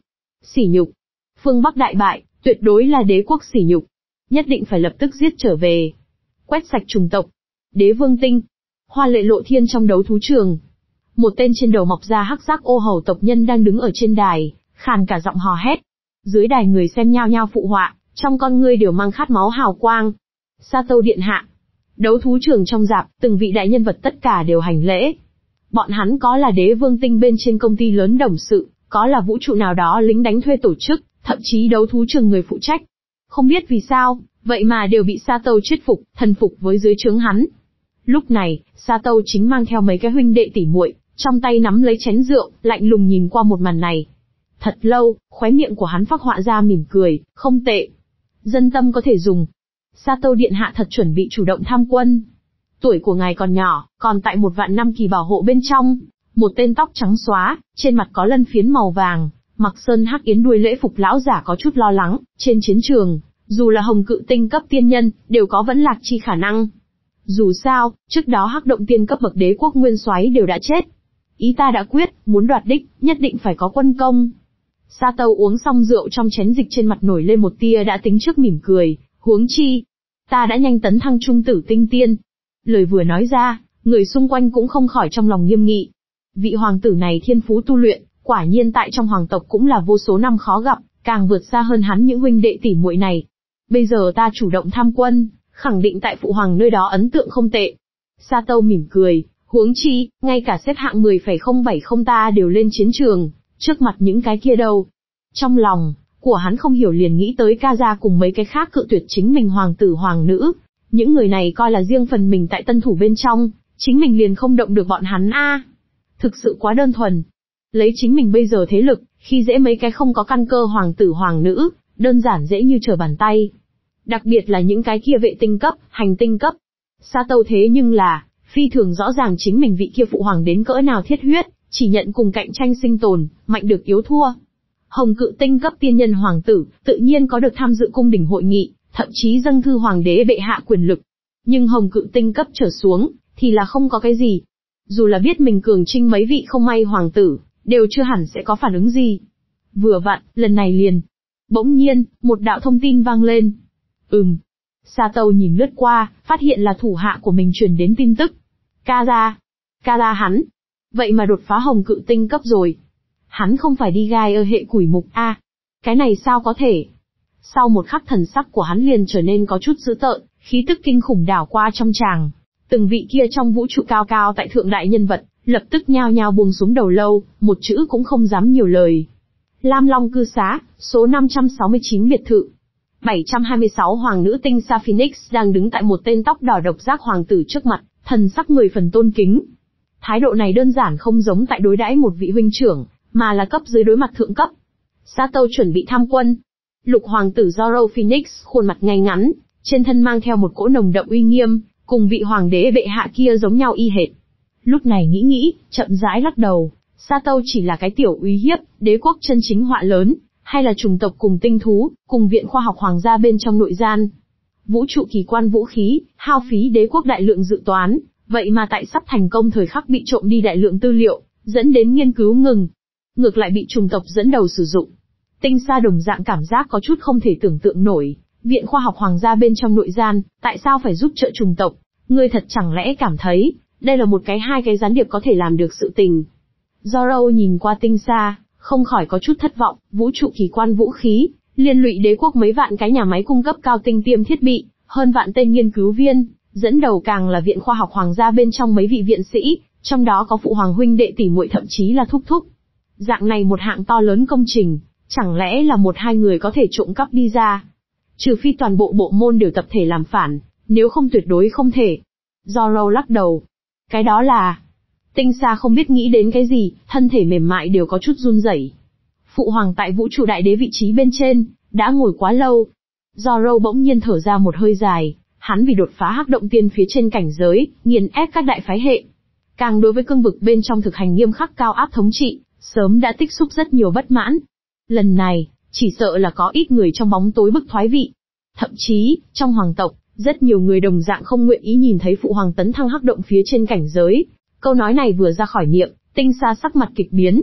Sỉ nhục. Phương Bắc đại bại, tuyệt đối là đế quốc sỉ nhục. Nhất định phải lập tức giết trở về. Quét sạch chủng tộc. Đế vương tinh. Hoa lệ lộ thiên trong đấu thú trường. Một tên trên đầu mọc ra hắc giác ô hầu tộc nhân đang đứng ở trên đài, khàn cả giọng hò hét. Dưới đài người xem nhao nhao phụ họa, trong con ngươi đều mang khát máu hào quang. Sa Tâu điện hạ. Đấu thú trường trong rạp, từng vị đại nhân vật tất cả đều hành lễ. Bọn hắn có là đế vương tinh bên trên công ty lớn đồng sự, có là vũ trụ nào đó lính đánh thuê tổ chức, thậm chí đấu thú trường người phụ trách. Không biết vì sao, vậy mà đều bị Sa Tâu chết phục, thần phục với dưới trướng hắn. Lúc này, Sa Tâu chính mang theo mấy cái huynh đệ tỉ muội, trong tay nắm lấy chén rượu, lạnh lùng nhìn qua một màn này. Thật lâu, khóe miệng của hắn phác họa ra mỉm cười, không tệ. Dân tâm có thể dùng. Sa Tâu điện hạ thật chuẩn bị chủ động tham quân. Tuổi của ngài còn nhỏ, còn tại một vạn năm kỳ bảo hộ bên trong. Một tên tóc trắng xóa, trên mặt có lân phiến màu vàng, mặc sơn hắc yến đuôi lễ phục lão giả có chút lo lắng. Trên chiến trường, dù là hồng cự tinh cấp tiên nhân, đều có vẫn lạc chi khả năng. Dù sao, trước đó hắc động tiên cấp bậc đế quốc nguyên soái đều đã chết. Ý ta đã quyết, muốn đoạt đích, nhất định phải có quân công. Sa Tâu uống xong rượu trong chén dịch, trên mặt nổi lên một tia đã tính trước mỉm cười, huống chi. Ta đã nhanh tấn thăng trung tử tinh tiên. Lời vừa nói ra, người xung quanh cũng không khỏi trong lòng nghiêm nghị. Vị hoàng tử này thiên phú tu luyện, quả nhiên tại trong hoàng tộc cũng là vô số năm khó gặp, càng vượt xa hơn hắn những huynh đệ tỷ muội này. Bây giờ ta chủ động tham quân, khẳng định tại phụ hoàng nơi đó ấn tượng không tệ. Sa Tâu mỉm cười, huống chi, ngay cả xếp hạng mười phẩy không bảy không ta đều lên chiến trường, trước mặt những cái kia đâu. Trong lòng của hắn không hiểu liền nghĩ tới Ca Gia cùng mấy cái khác cự tuyệt chính mình hoàng tử hoàng nữ. Những người này coi là riêng phần mình tại tân thủ bên trong, chính mình liền không động được bọn hắn a. Thực sự quá đơn thuần. Lấy chính mình bây giờ thế lực, khi dễ mấy cái không có căn cơ hoàng tử hoàng nữ, đơn giản dễ như trở bàn tay. Đặc biệt là những cái kia vệ tinh cấp, hành tinh cấp. Sa Tâu thế nhưng là, phi thường rõ ràng chính mình vị kia phụ hoàng đến cỡ nào thiết huyết, chỉ nhận cùng cạnh tranh sinh tồn, mạnh được yếu thua. Hồng cự tinh cấp tiên nhân hoàng tử, tự nhiên có được tham dự cung đình hội nghị, thậm chí dâng thư hoàng đế bệ hạ quyền lực. Nhưng hồng cự tinh cấp trở xuống, thì là không có cái gì. Dù là biết mình cường trinh mấy vị không may hoàng tử, đều chưa hẳn sẽ có phản ứng gì. Vừa vặn, lần này liền. Bỗng nhiên, một đạo thông tin vang lên. Ừm. Sa Tâu nhìn lướt qua, phát hiện là thủ hạ của mình truyền đến tin tức. Ca Gia. Ca Gia hắn. Vậy mà đột phá hồng cự tinh cấp rồi. Hắn không phải đi gai ở hệ quỷ mục a? Cái này sao có thể? Sau một khắc thần sắc của hắn liền trở nên có chút dữ tợn, khí tức kinh khủng đảo qua trong tràng. Từng vị kia trong vũ trụ cao cao tại thượng đại nhân vật, lập tức nhao nhao buông xuống đầu lâu, một chữ cũng không dám nhiều lời. Lam Long cư xá, số năm trăm sáu mươi chín biệt thự. bảy trăm hai mươi sáu hoàng nữ tinh Sa Phoenix đang đứng tại một tên tóc đỏ độc giác hoàng tử trước mặt, thần sắc mười phần tôn kính. Thái độ này đơn giản không giống tại đối đãi một vị huynh trưởng, mà là cấp dưới đối mặt thượng cấp. Sa Tâu chuẩn bị tham quân. Lục hoàng tử Zoro Phoenix khuôn mặt ngay ngắn, trên thân mang theo một cỗ nồng đậm uy nghiêm, cùng vị hoàng đế bệ hạ kia giống nhau y hệt. Lúc này nghĩ nghĩ, chậm rãi lắc đầu, Sa Tâu chỉ là cái tiểu uy hiếp, đế quốc chân chính họa lớn, hay là chủng tộc cùng tinh thú, cùng viện khoa học hoàng gia bên trong nội gian. Vũ trụ kỳ quan vũ khí, hao phí đế quốc đại lượng dự toán, vậy mà tại sắp thành công thời khắc bị trộm đi đại lượng tư liệu, dẫn đến nghiên cứu ngừng. Ngược lại bị chủng tộc dẫn đầu sử dụng. Tinh Sa đồng dạng cảm giác có chút không thể tưởng tượng nổi, viện khoa học hoàng gia bên trong nội gian, tại sao phải giúp trợ chủng tộc? Ngươi thật chẳng lẽ cảm thấy, đây là một cái hai cái gián điệp có thể làm được sự tình? Zoro nhìn qua Tinh Sa, không khỏi có chút thất vọng, vũ trụ kỳ quan vũ khí, liên lụy đế quốc mấy vạn cái nhà máy cung cấp cao tinh tiêm thiết bị, hơn vạn tên nghiên cứu viên, dẫn đầu càng là viện khoa học hoàng gia bên trong mấy vị viện sĩ, trong đó có phụ hoàng huynh đệ tỷ muội thậm chí là thúc thúc. Dạng này một hạng to lớn công trình, chẳng lẽ là một hai người có thể trộm cắp đi ra? Trừ phi toàn bộ bộ môn đều tập thể làm phản, nếu không tuyệt đối không thể. Zoro lắc đầu. Cái đó là... Tinh Sa không biết nghĩ đến cái gì, thân thể mềm mại đều có chút run rẩy. Phụ hoàng tại vũ trụ đại đế vị trí bên trên, đã ngồi quá lâu. Zoro bỗng nhiên thở ra một hơi dài, hắn vì đột phá hắc động tiên phía trên cảnh giới, nghiền ép các đại phái hệ. Càng đối với cương vực bên trong thực hành nghiêm khắc cao áp thống trị, sớm đã tích xúc rất nhiều bất mãn. Lần này, chỉ sợ là có ít người trong bóng tối bức thoái vị. Thậm chí, trong hoàng tộc, rất nhiều người đồng dạng không nguyện ý nhìn thấy phụ hoàng tấn thăng hắc động phía trên cảnh giới. Câu nói này vừa ra khỏi miệng, Tinh Sa sắc mặt kịch biến.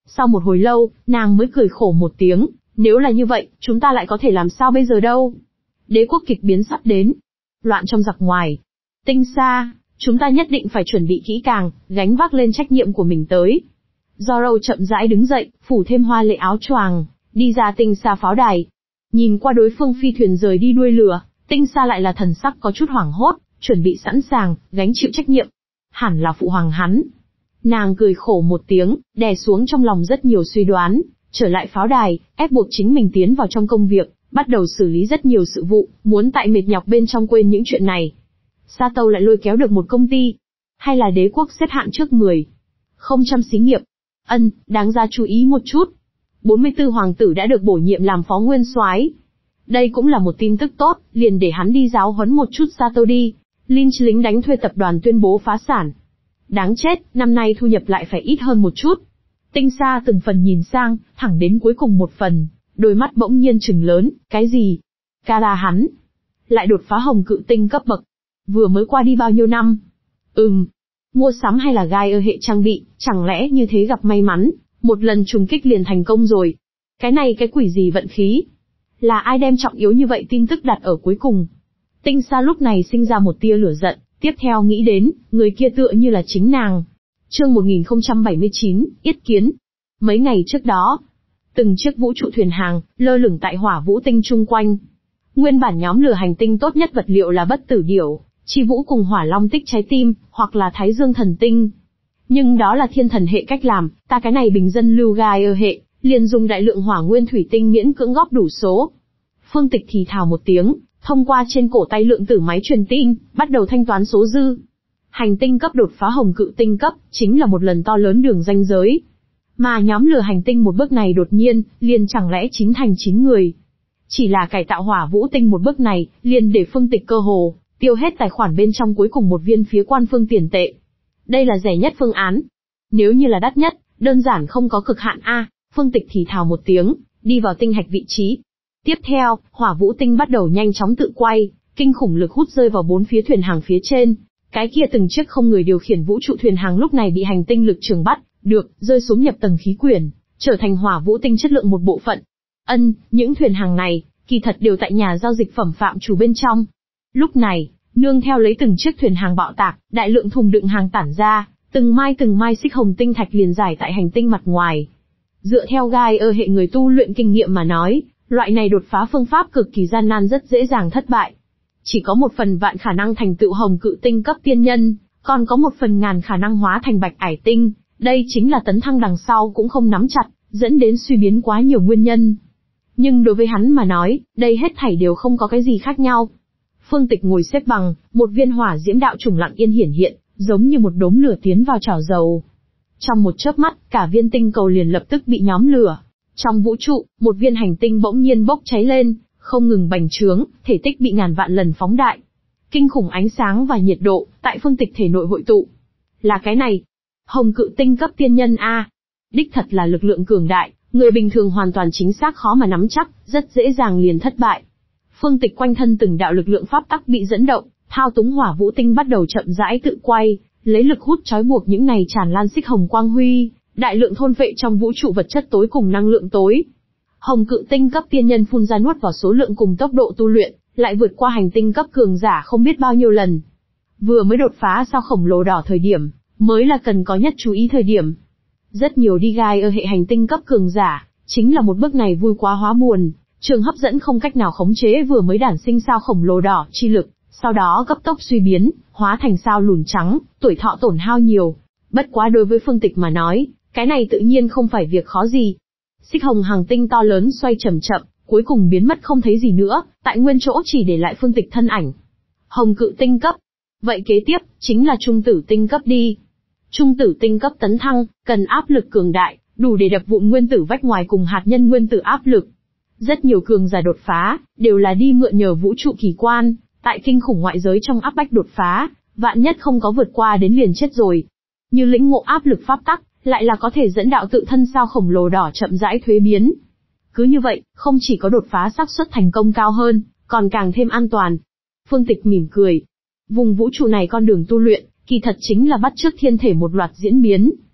Sau một hồi lâu, nàng mới cười khổ một tiếng, nếu là như vậy, chúng ta lại có thể làm sao bây giờ đâu? Đế quốc kịch biến sắp đến. Loạn trong giặc ngoài. Tinh Sa, chúng ta nhất định phải chuẩn bị kỹ càng, gánh vác lên trách nhiệm của mình tới. Zoro chậm rãi đứng dậy, phủ thêm hoa lệ áo choàng, đi ra Tinh Sa pháo đài. Nhìn qua đối phương phi thuyền rời đi đuôi lửa, Tinh Sa lại là thần sắc có chút hoảng hốt, chuẩn bị sẵn sàng, gánh chịu trách nhiệm. Hẳn là phụ hoàng hắn. Nàng cười khổ một tiếng, đè xuống trong lòng rất nhiều suy đoán, trở lại pháo đài, ép buộc chính mình tiến vào trong công việc, bắt đầu xử lý rất nhiều sự vụ, muốn tại mệt nhọc bên trong quên những chuyện này. Sa Tâu lại lôi kéo được một công ty, hay là đế quốc xếp hạng trước mười. Không trăm xí nghiệp. Ân, đáng ra chú ý một chút. bốn mươi tư hoàng tử đã được bổ nhiệm làm phó nguyên soái. Đây cũng là một tin tức tốt, liền để hắn đi giáo huấn một chút Sa Tâu đi. Lynch lính đánh thuê tập đoàn tuyên bố phá sản. Đáng chết, năm nay thu nhập lại phải ít hơn một chút. Tinh Sa từng phần nhìn sang, thẳng đến cuối cùng một phần, đôi mắt bỗng nhiên trừng lớn, cái gì? Cara hắn lại đột phá hồng cự tinh cấp bậc. Vừa mới qua đi bao nhiêu năm? Ừm, mua sắm hay là gai ở hệ trang bị, chẳng lẽ như thế gặp may mắn, một lần trùng kích liền thành công rồi. Cái này cái quỷ gì vận khí? Là ai đem trọng yếu như vậy tin tức đặt ở cuối cùng? Tinh Sa lúc này sinh ra một tia lửa giận, tiếp theo nghĩ đến, người kia tựa như là chính nàng. Chương một nghìn không trăm bảy mươi chín, Yết Kiến. Mấy ngày trước đó, từng chiếc vũ trụ thuyền hàng, lơ lửng tại hỏa vũ tinh chung quanh. Nguyên bản nhóm lửa hành tinh tốt nhất vật liệu là bất tử điểu, chi vũ cùng hỏa long tích trái tim, hoặc là thái dương thần tinh. Nhưng đó là thiên thần hệ cách làm, ta cái này bình dân lưu gai ở hệ, liền dùng đại lượng hỏa nguyên thủy tinh miễn cưỡng góp đủ số. Phương Tịch thì thào một tiếng, thông qua trên cổ tay lượng tử máy truyền tin, bắt đầu thanh toán số dư. Hành tinh cấp đột phá hồng cự tinh cấp, chính là một lần to lớn đường ranh giới. Mà nhóm lửa hành tinh một bước này đột nhiên, liền chẳng lẽ chín thành chín người. Chỉ là cải tạo hỏa vũ tinh một bước này, liền để Phương Tịch cơ hồ, tiêu hết tài khoản bên trong cuối cùng một viên phía quan phương tiền tệ. Đây là rẻ nhất phương án. Nếu như là đắt nhất, đơn giản không có cực hạn A, Phương Tịch thì thào một tiếng, đi vào tinh hạch vị trí. Tiếp theo, hỏa vũ tinh bắt đầu nhanh chóng tự quay, kinh khủng lực hút rơi vào bốn phía thuyền hàng phía trên. Cái kia từng chiếc không người điều khiển vũ trụ thuyền hàng lúc này bị hành tinh lực trường bắt được, rơi xuống nhập tầng khí quyển, trở thành hỏa vũ tinh chất lượng một bộ phận. Ân, những thuyền hàng này, kỳ thật đều tại nhà giao dịch phẩm phạm chủ bên trong. Lúc này, nương theo lấy từng chiếc thuyền hàng bạo tạc, đại lượng thùng đựng hàng tản ra, từng mai từng mai xích hồng tinh thạch liền giải tại hành tinh mặt ngoài. Dựa theo gai ơ hệ người tu luyện kinh nghiệm mà nói, loại này đột phá phương pháp cực kỳ gian nan rất dễ dàng thất bại. Chỉ có một phần vạn khả năng thành tựu hồng cự tinh cấp tiên nhân, còn có một phần ngàn khả năng hóa thành bạch ải tinh, đây chính là tấn thăng đằng sau cũng không nắm chặt, dẫn đến suy biến quá nhiều nguyên nhân. Nhưng đối với hắn mà nói, đây hết thảy đều không có cái gì khác nhau. Phương Tịch ngồi xếp bằng, một viên hỏa diễm đạo trùng lặng yên hiển hiện, giống như một đốm lửa tiến vào chảo dầu. Trong một chớp mắt, cả viên tinh cầu liền lập tức bị nhóm lửa. Trong vũ trụ, một viên hành tinh bỗng nhiên bốc cháy lên, không ngừng bành trướng, thể tích bị ngàn vạn lần phóng đại. Kinh khủng ánh sáng và nhiệt độ, tại Phương Tịch thể nội hội tụ. Là cái này. Hồng cự tinh cấp tiên nhân A. Đích thật là lực lượng cường đại, người bình thường hoàn toàn chính xác khó mà nắm chắc, rất dễ dàng liền thất bại. Phương Tịch quanh thân từng đạo lực lượng pháp tắc bị dẫn động, thao túng hỏa vũ tinh bắt đầu chậm rãi tự quay, lấy lực hút trói buộc những này tràn lan xích hồng quang huy, đại lượng thôn phệ trong vũ trụ vật chất tối cùng năng lượng tối. Hồng cự tinh cấp tiên nhân phun ra nuốt vào số lượng cùng tốc độ tu luyện, lại vượt qua hành tinh cấp cường giả không biết bao nhiêu lần. Vừa mới đột phá sao khổng lồ đỏ thời điểm, mới là cần có nhất chú ý thời điểm. Rất nhiều đi gai ở hệ hành tinh cấp cường giả, chính là một bước này vui quá hóa buồn, trường hấp dẫn không cách nào khống chế vừa mới đản sinh sao khổng lồ đỏ chi lực, sau đó cấp tốc suy biến, hóa thành sao lùn trắng, tuổi thọ tổn hao nhiều. Bất quá đối với Phương Tịch mà nói, cái này tự nhiên không phải việc khó gì. Xích hồng hành tinh to lớn xoay chậm chậm, cuối cùng biến mất không thấy gì nữa, tại nguyên chỗ chỉ để lại Phương Tịch thân ảnh. Hồng cự tinh cấp. Vậy kế tiếp, chính là trung tử tinh cấp đi. Trung tử tinh cấp tấn thăng, cần áp lực cường đại, đủ để đập vụn nguyên tử vách ngoài cùng hạt nhân nguyên tử áp lực. Rất nhiều cường giả đột phá, đều là đi mượn nhờ vũ trụ kỳ quan, tại kinh khủng ngoại giới trong áp bách đột phá, vạn nhất không có vượt qua đến liền chết rồi. Như lĩnh ngộ áp lực pháp tắc, lại là có thể dẫn đạo tự thân sao khổng lồ đỏ chậm rãi thuế biến. Cứ như vậy, không chỉ có đột phá xác suất thành công cao hơn, còn càng thêm an toàn. Phương Tịch mỉm cười. Vùng vũ trụ này con đường tu luyện, kỳ thật chính là bắt chước thiên thể một loạt diễn biến.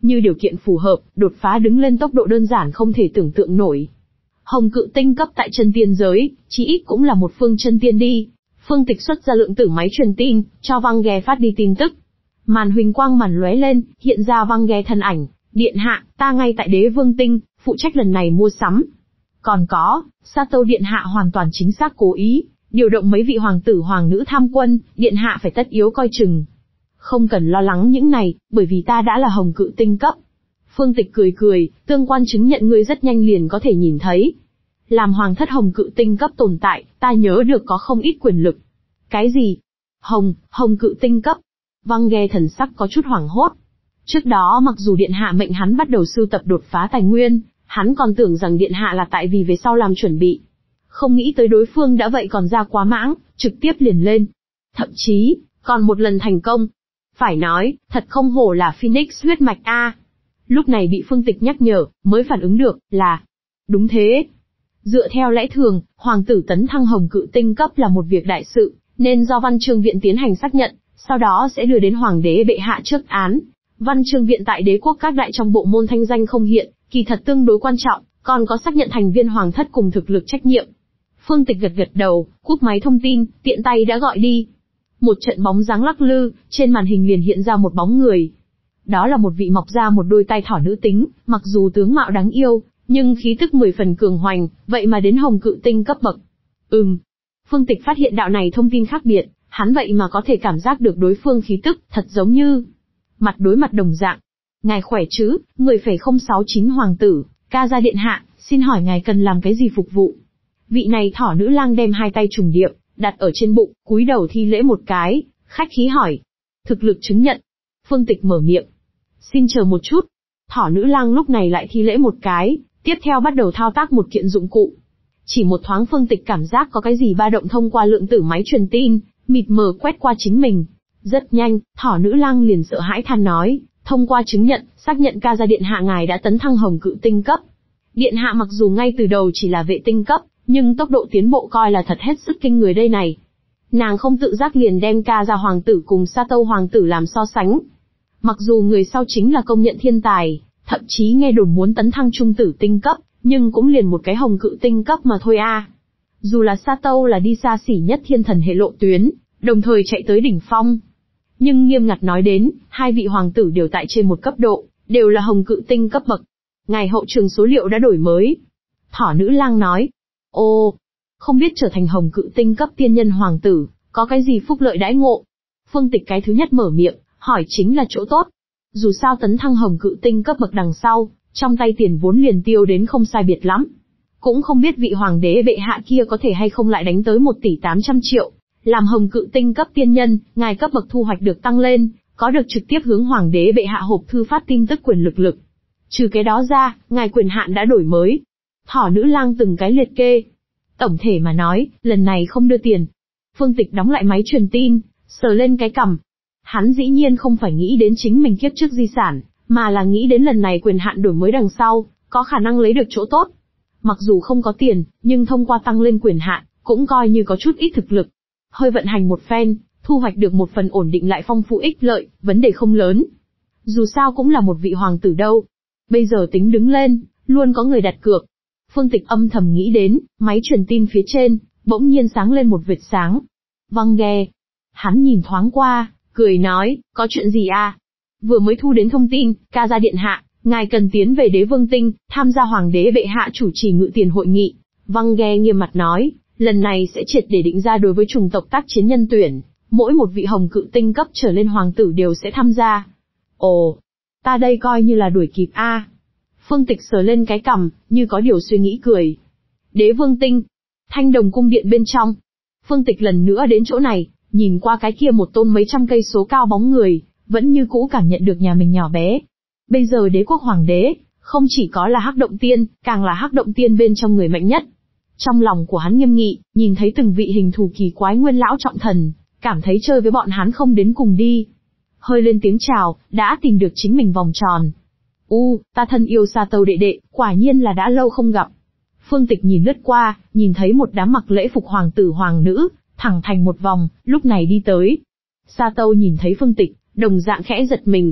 như điều kiện phù hợp, đột phá đứng lên tốc độ đơn giản không thể tưởng tượng nổi. Hồng cự tinh cấp tại chân tiên giới, chí ít cũng là một phương chân tiên đi. Phương Tịch xuất ra lượng tử máy truyền tin, cho Vang Ghe phát đi tin tức. Màn huỳnh quang màn lóe lên, hiện ra Vang Ghe thân ảnh. Điện hạ, ta ngay tại Đế Vương Tinh, phụ trách lần này mua sắm. Còn có, Sato điện hạ hoàn toàn chính xác cố ý, điều động mấy vị hoàng tử hoàng nữ tham quân, điện hạ phải tất yếu coi chừng. Không cần lo lắng những này, bởi vì ta đã là hồng cự tinh cấp. Phương Tịch cười cười, tương quan chứng nhận ngươi rất nhanh liền có thể nhìn thấy. Làm hoàng thất hồng cự tinh cấp tồn tại, ta nhớ được có không ít quyền lực. Cái gì? Hồng, hồng cự tinh cấp. Vang Ghe thần sắc có chút hoảng hốt. Trước đó mặc dù điện hạ mệnh hắn bắt đầu sưu tập đột phá tài nguyên, hắn còn tưởng rằng điện hạ là tại vì về sau làm chuẩn bị. Không nghĩ tới đối phương đã vậy còn ra quá mãng, trực tiếp liền lên. Thậm chí, còn một lần thành công. Phải nói, thật không hổ là Phoenix huyết mạch A. Lúc này bị Phương Tịch nhắc nhở, mới phản ứng được, là... Đúng thế. Dựa theo lẽ thường, hoàng tử tấn thăng hồng cự tinh cấp là một việc đại sự, nên do Văn Chương Viện tiến hành xác nhận, sau đó sẽ đưa đến hoàng đế bệ hạ trước án. Văn Chương Viện tại đế quốc các đại trong bộ môn thanh danh không hiện, kỳ thật tương đối quan trọng, còn có xác nhận thành viên hoàng thất cùng thực lực trách nhiệm. Phương Tịch gật gật đầu, cúp máy thông tin, tiện tay đã gọi đi. Một trận bóng dáng lắc lư, trên màn hình liền hiện ra một bóng người. Đó là một vị mọc ra một đôi tay thỏ nữ tính, mặc dù tướng mạo đáng yêu, nhưng khí tức mười phần cường hoành, vậy mà đến hồng cự tinh cấp bậc. Ừm. Phương Tịch phát hiện đạo này thông tin khác biệt, hắn vậy mà có thể cảm giác được đối phương khí tức, thật giống như mặt đối mặt đồng dạng. Ngài khỏe chứ, mười phẩy không sáu chín hoàng tử, ca gia điện hạ, xin hỏi ngài cần làm cái gì phục vụ? Vị này thỏ nữ lang đem hai tay trùng điệp, đặt ở trên bụng, cúi đầu thi lễ một cái, khách khí hỏi. Thực lực chứng nhận. Phương Tịch mở miệng. Xin chờ một chút. Thỏ nữ lang lúc này lại thi lễ một cái, tiếp theo bắt đầu thao tác một kiện dụng cụ. Chỉ một thoáng Phương Tịch cảm giác có cái gì ba động thông qua lượng tử máy truyền tin, mịt mờ quét qua chính mình. Rất nhanh, thỏ nữ lang liền sợ hãi than nói, thông qua chứng nhận, xác nhận ca gia điện hạ ngài đã tấn thăng hồng cự tinh cấp. Điện hạ mặc dù ngay từ đầu chỉ là vệ tinh cấp, nhưng tốc độ tiến bộ coi là thật hết sức kinh người đây này. Nàng không tự giác liền đem ca gia hoàng tử cùng Sato hoàng tử làm so sánh. Mặc dù người sau chính là công nhận thiên tài, thậm chí nghe đồn muốn tấn thăng trung tử tinh cấp, nhưng cũng liền một cái hồng cự tinh cấp mà thôi a. Dù là Sato là đi xa xỉ nhất thiên thần hệ lộ tuyến, đồng thời chạy tới đỉnh phong. Nhưng nghiêm ngặt nói đến, hai vị hoàng tử đều tại trên một cấp độ, đều là hồng cự tinh cấp bậc. Ngài hậu trường số liệu đã đổi mới. Thỏ nữ lang nói. Ô, không biết trở thành hồng cự tinh cấp tiên nhân hoàng tử, có cái gì phúc lợi đãi ngộ? Phương Tịch cái thứ nhất mở miệng, hỏi chính là chỗ tốt. Dù sao tấn thăng hồng cự tinh cấp bậc đằng sau, trong tay tiền vốn liền tiêu đến không sai biệt lắm. Cũng không biết vị hoàng đế bệ hạ kia có thể hay không lại đánh tới một tỷ tám trăm triệu. Làm hồng cự tinh cấp tiên nhân, ngài cấp bậc thu hoạch được tăng lên, có được trực tiếp hướng hoàng đế bệ hạ hộp thư phát tin tức quyền lực lực. Trừ cái đó ra, ngài quyền hạn đã đổi mới. Thỏ nữ lang từng cái liệt kê. Tổng thể mà nói, lần này không đưa tiền. Phương Tịch đóng lại máy truyền tin, sờ lên cái cằm. Hắn dĩ nhiên không phải nghĩ đến chính mình kiếp trước di sản, mà là nghĩ đến lần này quyền hạn đổi mới đằng sau, có khả năng lấy được chỗ tốt. Mặc dù không có tiền, nhưng thông qua tăng lên quyền hạn, cũng coi như có chút ít thực lực. Hơi vận hành một phen, thu hoạch được một phần ổn định lại phong phú ích lợi, vấn đề không lớn. Dù sao cũng là một vị hoàng tử đâu. Bây giờ tính đứng lên, luôn có người đặt cược. Phương Tịch âm thầm nghĩ đến, máy truyền tin phía trên, bỗng nhiên sáng lên một vệt sáng. Vang Ghe. Hắn nhìn thoáng qua, cười nói, có chuyện gì à? Vừa mới thu đến thông tin, ca gia điện hạ, ngài cần tiến về Đế Vương Tinh, tham gia hoàng đế bệ hạ chủ trì ngự tiền hội nghị. Vang Ghe nghiêm mặt nói, lần này sẽ triệt để định ra đối với chủng tộc tác chiến nhân tuyển, mỗi một vị hồng cự tinh cấp trở lên hoàng tử đều sẽ tham gia. Ồ, ta đây coi như là đuổi kịp a. À. Phương Tịch sờ lên cái cằm, như có điều suy nghĩ cười. Đế Vương Tinh, Thanh Đồng cung điện bên trong. Phương Tịch lần nữa đến chỗ này, nhìn qua cái kia một tôn mấy trăm cây số cao bóng người, vẫn như cũ cảm nhận được nhà mình nhỏ bé. Bây giờ đế quốc hoàng đế, không chỉ có là hắc động tiên, càng là hắc động tiên bên trong người mạnh nhất. Trong lòng của hắn nghiêm nghị, nhìn thấy từng vị hình thù kỳ quái nguyên lão trọng thần, cảm thấy chơi với bọn hắn không đến cùng đi. Hơi lên tiếng chào, đã tìm được chính mình vòng tròn. U, ta thân yêu Sato đệ đệ, quả nhiên là đã lâu không gặp. Phương Tịch nhìn lướt qua, nhìn thấy một đám mặc lễ phục hoàng tử hoàng nữ, thẳng thành một vòng, lúc này đi tới. Sato nhìn thấy Phương Tịch, đồng dạng khẽ giật mình.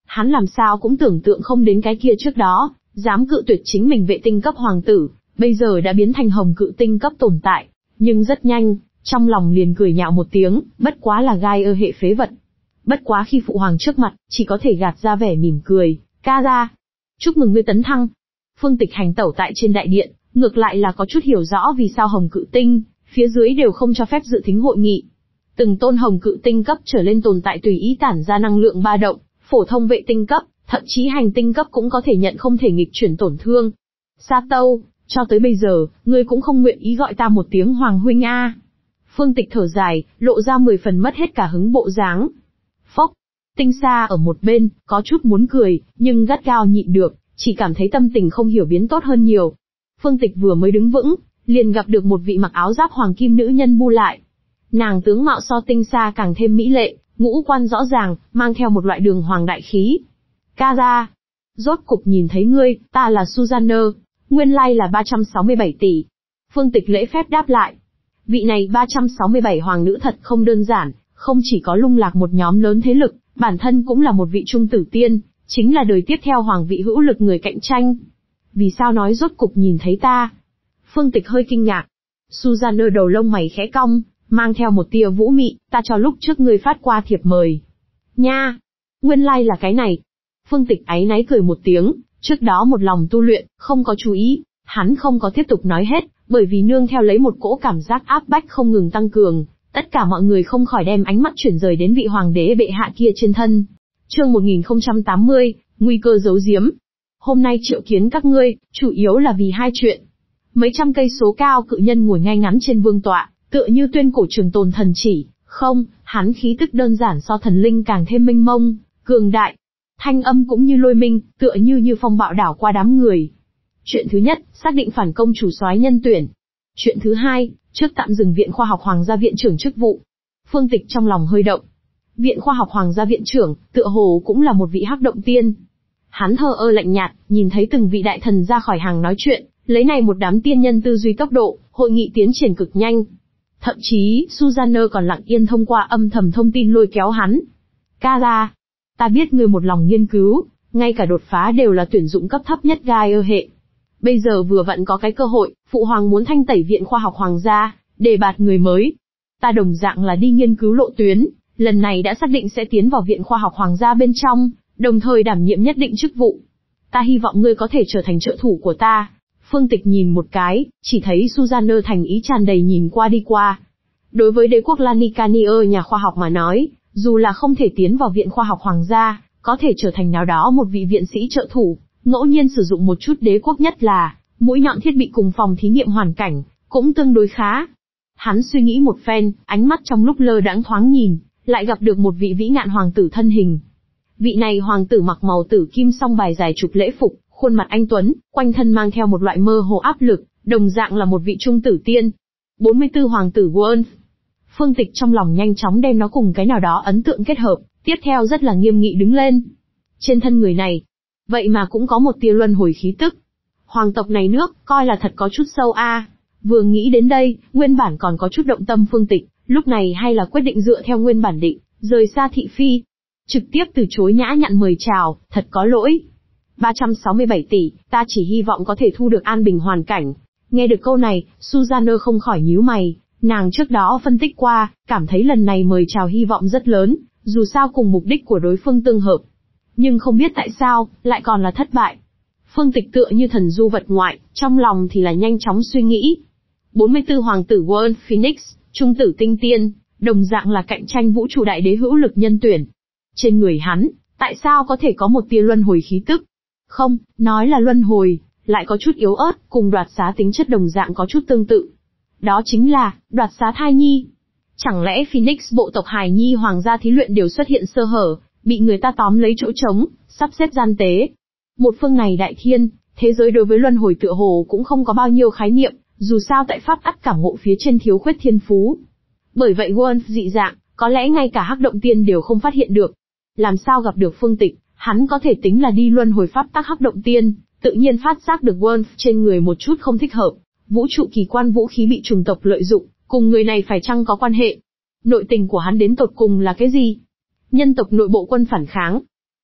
Hắn làm sao cũng tưởng tượng không đến cái kia trước đó, dám cự tuyệt chính mình vệ tinh cấp hoàng tử, bây giờ đã biến thành hồng cự tinh cấp tồn tại. Nhưng rất nhanh, trong lòng liền cười nhạo một tiếng, bất quá là gai ơ hệ phế vật. Bất quá khi phụ hoàng trước mặt, chỉ có thể gạt ra vẻ mỉm cười, ca ra. Chúc mừng ngươi tấn thăng. Phương Tịch hành tẩu tại trên đại điện, ngược lại là có chút hiểu rõ vì sao hồng cự tinh, phía dưới đều không cho phép dự thính hội nghị. Từng tôn hồng cự tinh cấp trở lên tồn tại tùy ý tản ra năng lượng ba động, phổ thông vệ tinh cấp, thậm chí hành tinh cấp cũng có thể nhận không thể nghịch chuyển tổn thương. Sa Tâu, cho tới bây giờ, ngươi cũng không nguyện ý gọi ta một tiếng hoàng huynh a. Phương Tịch thở dài, lộ ra mười phần mất hết cả hứng bộ dáng. Phốc, Tinh Sa ở một bên, có chút muốn cười, nhưng gắt gao nhịn được, chỉ cảm thấy tâm tình không hiểu biến tốt hơn nhiều. Phương Tịch vừa mới đứng vững, liền gặp được một vị mặc áo giáp hoàng kim nữ nhân bu lại. Nàng tướng mạo so Tinh Sa càng thêm mỹ lệ, ngũ quan rõ ràng, mang theo một loại đường hoàng đại khí. Ca ra, rốt cục nhìn thấy ngươi, ta là Susanna, nguyên lai là ba trăm sáu mươi bảy tỷ. Phương Tịch lễ phép đáp lại. Vị này ba trăm sáu mươi bảy hoàng nữ thật không đơn giản, không chỉ có lung lạc một nhóm lớn thế lực, bản thân cũng là một vị trung tử tiên, chính là đời tiếp theo hoàng vị hữu lực người cạnh tranh. Vì sao nói rốt cục nhìn thấy ta? Phương Tịch hơi kinh ngạc. Susanna đầu lông mày khẽ cong, mang theo một tia vũ mị, ta cho lúc trước ngươi phát qua thiệp mời. Nha! Nguyên lai like là cái này. Phương Tịch áy náy cười một tiếng, trước đó một lòng tu luyện, không có chú ý, hắn không có tiếp tục nói hết, bởi vì nương theo lấy một cỗ cảm giác áp bách không ngừng tăng cường, tất cả mọi người không khỏi đem ánh mắt chuyển rời đến vị hoàng đế bệ hạ kia trên thân. Chương một nghìn không trăm tám mươi, nguy cơ giấu giếm. Hôm nay triệu kiến các ngươi, chủ yếu là vì hai chuyện. Mấy trăm cây số cao cự nhân ngồi ngay ngắn trên vương tọa, tựa như tuyên cổ trường tồn thần chỉ, không, hắn khí tức đơn giản so thần linh càng thêm mênh mông, cường đại. Thanh âm cũng như lôi minh, tựa như như phong bạo đảo qua đám người. Chuyện thứ nhất, xác định phản công chủ soái nhân tuyển. Chuyện thứ hai, trước tạm dừng Viện Khoa học Hoàng gia viện trưởng chức vụ. Phương Tịch trong lòng hơi động. Viện Khoa học Hoàng gia viện trưởng, tựa hồ cũng là một vị hắc động tiên. Hắn thờ ơ lạnh nhạt, nhìn thấy từng vị đại thần ra khỏi hàng nói chuyện, lấy này một đám tiên nhân tư duy tốc độ, hội nghị tiến triển cực nhanh. Thậm chí, Susanna còn lặng yên thông qua âm thầm thông tin lôi kéo hắn. Ca ra, ta biết ngươi một lòng nghiên cứu, ngay cả đột phá đều là tuyển dụng cấp thấp nhất gai ơ hệ. Bây giờ vừa vặn có cái cơ hội, Phụ Hoàng muốn thanh tẩy Viện Khoa học Hoàng gia, đề bạt người mới. Ta đồng dạng là đi nghiên cứu lộ tuyến, lần này đã xác định sẽ tiến vào Viện Khoa học Hoàng gia bên trong, đồng thời đảm nhiệm nhất định chức vụ. Ta hy vọng ngươi có thể trở thành trợ thủ của ta. Phương Tịch nhìn một cái, chỉ thấy Susanna thành ý tràn đầy nhìn qua đi qua. Đối với đế quốc Lanicanier nhà khoa học mà nói, dù là không thể tiến vào Viện Khoa học Hoàng gia, có thể trở thành nào đó một vị viện sĩ trợ thủ, ngẫu nhiên sử dụng một chút đế quốc nhất là, mũi nhọn thiết bị cùng phòng thí nghiệm hoàn cảnh, cũng tương đối khá. Hắn suy nghĩ một phen, ánh mắt trong lúc lơ đãng thoáng nhìn, lại gặp được một vị vĩ ngạn hoàng tử thân hình. Vị này hoàng tử mặc màu tử kim song bài dài trục lễ phục, khuôn mặt anh tuấn, quanh thân mang theo một loại mơ hồ áp lực, đồng dạng là một vị trung tử tiên. bốn mươi tư hoàng tử Wolf. Phương Tịch trong lòng nhanh chóng đem nó cùng cái nào đó ấn tượng kết hợp, tiếp theo rất là nghiêm nghị đứng lên. Trên thân người này, vậy mà cũng có một tia luân hồi khí tức. Hoàng tộc này nước, coi là thật có chút sâu a. À. Vừa nghĩ đến đây, nguyên bản còn có chút động tâm Phương Tịch, lúc này hay là quyết định dựa theo nguyên bản định, rời xa thị phi. Trực tiếp từ chối nhã nhặn mời chào, thật có lỗi. ba trăm sáu mươi bảy tỷ, ta chỉ hy vọng có thể thu được an bình hoàn cảnh. Nghe được câu này, Susanna không khỏi nhíu mày, nàng trước đó phân tích qua, cảm thấy lần này mời chào hy vọng rất lớn, dù sao cùng mục đích của đối phương tương hợp. Nhưng không biết tại sao, lại còn là thất bại. Phương Tịch tựa như thần du vật ngoại, trong lòng thì là nhanh chóng suy nghĩ. bốn mươi tư hoàng tử World Phoenix, trung tử tinh tiên, đồng dạng là cạnh tranh vũ trụ đại đế hữu lực nhân tuyển. Trên người hắn, tại sao có thể có một tia luân hồi khí tức? Không, nói là luân hồi, lại có chút yếu ớt, cùng đoạt xá tính chất đồng dạng có chút tương tự. Đó chính là, đoạt xá thai nhi. Chẳng lẽ Phoenix bộ tộc hài nhi hoàng gia thí luyện đều xuất hiện sơ hở, bị người ta tóm lấy chỗ trống, sắp xếp gian tế. Một phương này đại thiên, thế giới đối với luân hồi tựa hồ cũng không có bao nhiêu khái niệm, dù sao tại pháp ắt cảm ngộ phía trên thiếu khuyết thiên phú. Bởi vậy Wolf dị dạng, có lẽ ngay cả hắc động tiên đều không phát hiện được. Làm sao gặp được Phương Tịch, hắn có thể tính là đi luân hồi pháp tắc hắc động tiên, tự nhiên phát giác được Wolf trên người một chút không thích hợp. Vũ trụ kỳ quan vũ khí bị trùng tộc lợi dụng, cùng người này phải chăng có quan hệ? Nội tình của hắn đến tột cùng là cái gì? Nhân tộc nội bộ quân phản kháng.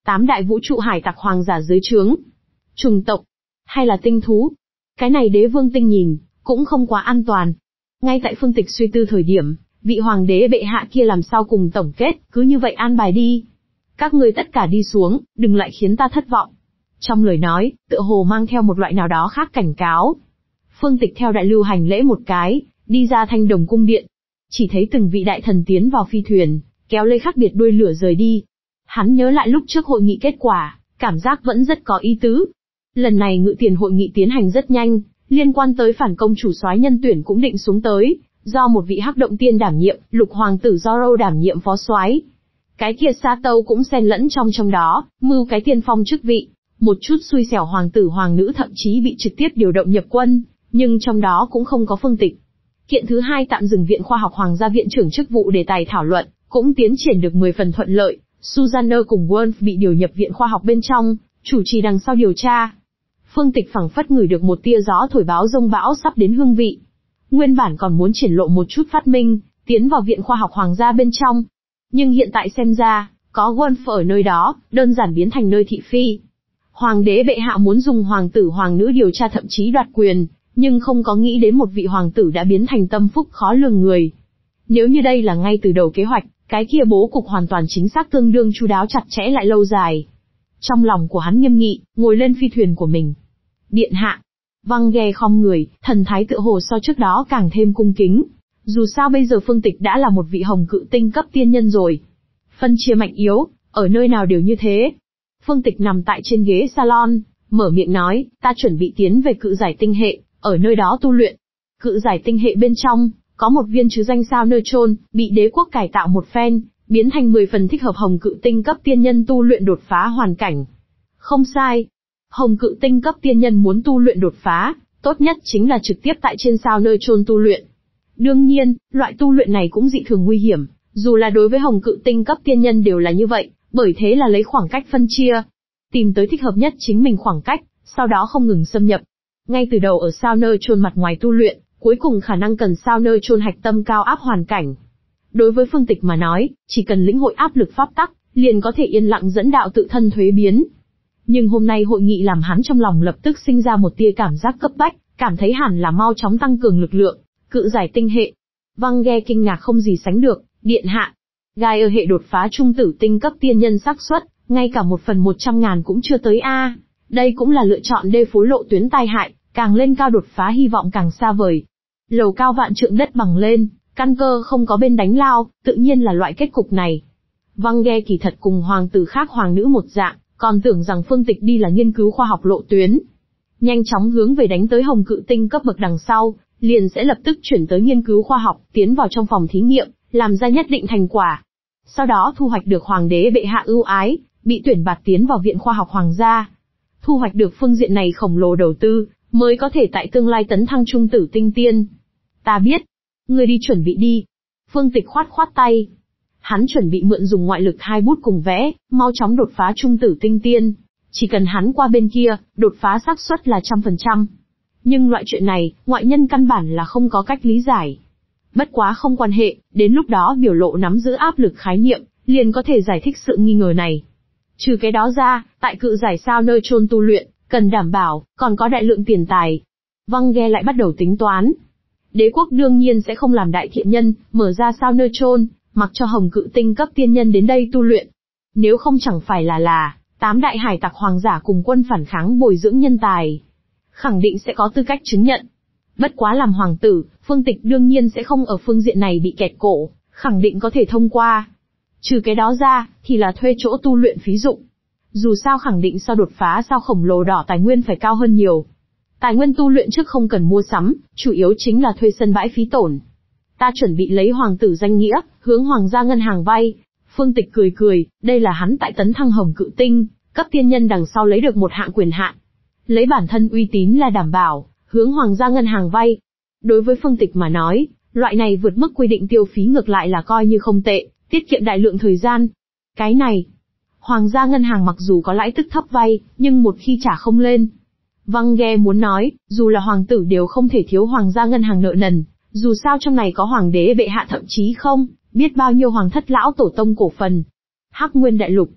Tám đại vũ trụ hải tặc hoàng giả dưới trướng. Trùng tộc. Hay là tinh thú? Cái này Đế Vương Tinh nhìn, cũng không quá an toàn. Ngay tại Phương Tịch suy tư thời điểm, vị hoàng đế bệ hạ kia làm sao cùng tổng kết, cứ như vậy an bài đi. Các ngươi tất cả đi xuống, đừng lại khiến ta thất vọng. Trong lời nói, tựa hồ mang theo một loại nào đó khác cảnh cáo. Phương Tịch theo đại lưu hành lễ một cái, đi ra Thanh Đồng cung điện. Chỉ thấy từng vị đại thần tiến vào phi thuyền, kéo lê khác biệt đuôi lửa rời đi. Hắn nhớ lại lúc trước hội nghị kết quả, cảm giác vẫn rất có ý tứ. Lần này ngự tiền hội nghị tiến hành rất nhanh, liên quan tới phản công chủ soái nhân tuyển cũng định xuống tới, do một vị hắc động tiên đảm nhiệm, lục hoàng tử Zoro đảm nhiệm phó soái. Cái kia Sa Tâu cũng xen lẫn trong trong đó, mưu cái tiên phong chức vị. Một chút xui xẻo hoàng tử hoàng nữ thậm chí bị trực tiếp điều động nhập quân, nhưng trong đó cũng không có Phương Tịch. Kiện thứ hai tạm dừng Viện Khoa học Hoàng gia viện trưởng chức vụ đề tài thảo luận, cũng tiến triển được mười phần thuận lợi. Susanna cùng Wolf bị điều nhập Viện Khoa học bên trong, chủ trì đằng sau điều tra. Phương Tịch phảng phất ngửi được một tia gió thổi báo rông bão sắp đến hương vị. Nguyên bản còn muốn triển lộ một chút phát minh, tiến vào Viện Khoa học Hoàng gia bên trong. Nhưng hiện tại xem ra, có Wolf ở nơi đó, đơn giản biến thành nơi thị phi. Hoàng đế bệ hạ muốn dùng hoàng tử hoàng nữ điều tra thậm chí đoạt quyền, nhưng không có nghĩ đến một vị hoàng tử đã biến thành tâm phúc khó lường người. Nếu như đây là ngay từ đầu kế hoạch, cái kia bố cục hoàn toàn chính xác tương đương chu đáo chặt chẽ lại lâu dài. Trong lòng của hắn nghiêm nghị, ngồi lên phi thuyền của mình. Điện hạ. Văng ghe khom người, thần thái tựa hồ so trước đó càng thêm cung kính. Dù sao bây giờ Phương Tịch đã là một vị hồng cự tinh cấp tiên nhân rồi. Phân chia mạnh yếu, ở nơi nào đều như thế. Phương Tịch nằm tại trên ghế salon, mở miệng nói, ta chuẩn bị tiến về cự giải tinh hệ, ở nơi đó tu luyện. Cự giải tinh hệ bên trong, có một viên chứ danh sao Neutron, bị đế quốc cải tạo một phen, biến thành mười phần thích hợp hồng cự tinh cấp tiên nhân tu luyện đột phá hoàn cảnh. Không sai. Hồng cự tinh cấp tiên nhân muốn tu luyện đột phá, tốt nhất chính là trực tiếp tại trên sao Neutron tu luyện. Đương nhiên, loại tu luyện này cũng dị thường nguy hiểm, dù là đối với hồng cự tinh cấp tiên nhân đều là như vậy, bởi thế là lấy khoảng cách phân chia. Tìm tới thích hợp nhất chính mình khoảng cách, sau đó không ngừng xâm nhập. Ngay từ đầu ở sao Neutron mặt ngoài tu luyện, cuối cùng khả năng cần sao Neutron hạch tâm cao áp hoàn cảnh. Đối với Phương Tịch mà nói, chỉ cần lĩnh hội áp lực pháp tắc, liền có thể yên lặng dẫn đạo tự thân thuế biến. Nhưng hôm nay hội nghị làm hắn trong lòng lập tức sinh ra một tia cảm giác cấp bách, cảm thấy hẳn là mau chóng tăng cường lực lượng. Cự giải tinh hệ. Văng ghe kinh ngạc không gì sánh được, điện hạ. Gai ở hệ đột phá trung tử tinh cấp tiên nhân xác suất, ngay cả một phần một trăm ngàn cũng chưa tới a. Đây cũng là lựa chọn đê phối lộ tuyến tai hại, càng lên cao đột phá hy vọng càng xa vời. Lầu cao vạn trượng đất bằng lên, căn cơ không có bên đánh lao, tự nhiên là loại kết cục này. Văng ghe kỳ thật cùng hoàng tử khác hoàng nữ một dạng, còn tưởng rằng Phương Tịch đi là nghiên cứu khoa học lộ tuyến. Nhanh chóng hướng về đánh tới hồng cự tinh cấp bậc đằng sau, liền sẽ lập tức chuyển tới nghiên cứu khoa học, tiến vào trong phòng thí nghiệm, làm ra nhất định thành quả. Sau đó thu hoạch được hoàng đế bệ hạ ưu ái, bị tuyển bạt tiến vào Viện Khoa học Hoàng gia. Thu hoạch được phương diện này khổng lồ đầu tư, mới có thể tại tương lai tấn thăng trung tử tinh tiên. Ta biết. Ngươi đi chuẩn bị đi. Phương Tịch khoát khoát tay. Hắn chuẩn bị mượn dùng ngoại lực hai bút cùng vẽ, mau chóng đột phá trung tử tinh tiên. Chỉ cần hắn qua bên kia, đột phá xác suất là trăm phần trăm. Nhưng loại chuyện này, ngoại nhân căn bản là không có cách lý giải. Bất quá không quan hệ, đến lúc đó biểu lộ nắm giữ áp lực khái niệm, liền có thể giải thích sự nghi ngờ này. Trừ cái đó ra, tại cự giải sao Neutron tu luyện, cần đảm bảo, còn có đại lượng tiền tài. Văng ghe lại bắt đầu tính toán. Đế quốc đương nhiên sẽ không làm đại thiện nhân, mở ra sao Neutron, mặc cho hồng cự tinh cấp tiên nhân đến đây tu luyện. Nếu không chẳng phải là là, tám đại hải tặc hoàng giả cùng quân phản kháng bồi dưỡng nhân tài. Khẳng định sẽ có tư cách chứng nhận. Bất quá làm hoàng tử, Phương Tịch đương nhiên sẽ không ở phương diện này bị kẹt cổ, khẳng định có thể thông qua. Trừ cái đó ra, thì là thuê chỗ tu luyện phí dụng. Dù sao khẳng định sau đột phá sao khổng lồ đỏ tài nguyên phải cao hơn nhiều. Tài nguyên tu luyện trước không cần mua sắm, chủ yếu chính là thuê sân bãi phí tổn. Ta chuẩn bị lấy hoàng tử danh nghĩa, hướng hoàng gia ngân hàng vay. Phương Tịch cười cười, đây là hắn tại tấn thăng hồng cự tinh, cấp tiên nhân đằng sau lấy được một hạng quyền hạn. Lấy bản thân uy tín là đảm bảo, hướng hoàng gia ngân hàng vay. Đối với Phương Tịch mà nói, loại này vượt mức quy định tiêu phí ngược lại là coi như không tệ, tiết kiệm đại lượng thời gian. Cái này, hoàng gia ngân hàng mặc dù có lãi tức thấp vay, nhưng một khi trả không lên. Văng ghe muốn nói, dù là hoàng tử đều không thể thiếu hoàng gia ngân hàng nợ nần, dù sao trong này có hoàng đế bệ hạ thậm chí không, biết bao nhiêu hoàng thất lão tổ tông cổ phần. Hắc Nguyên đại lục.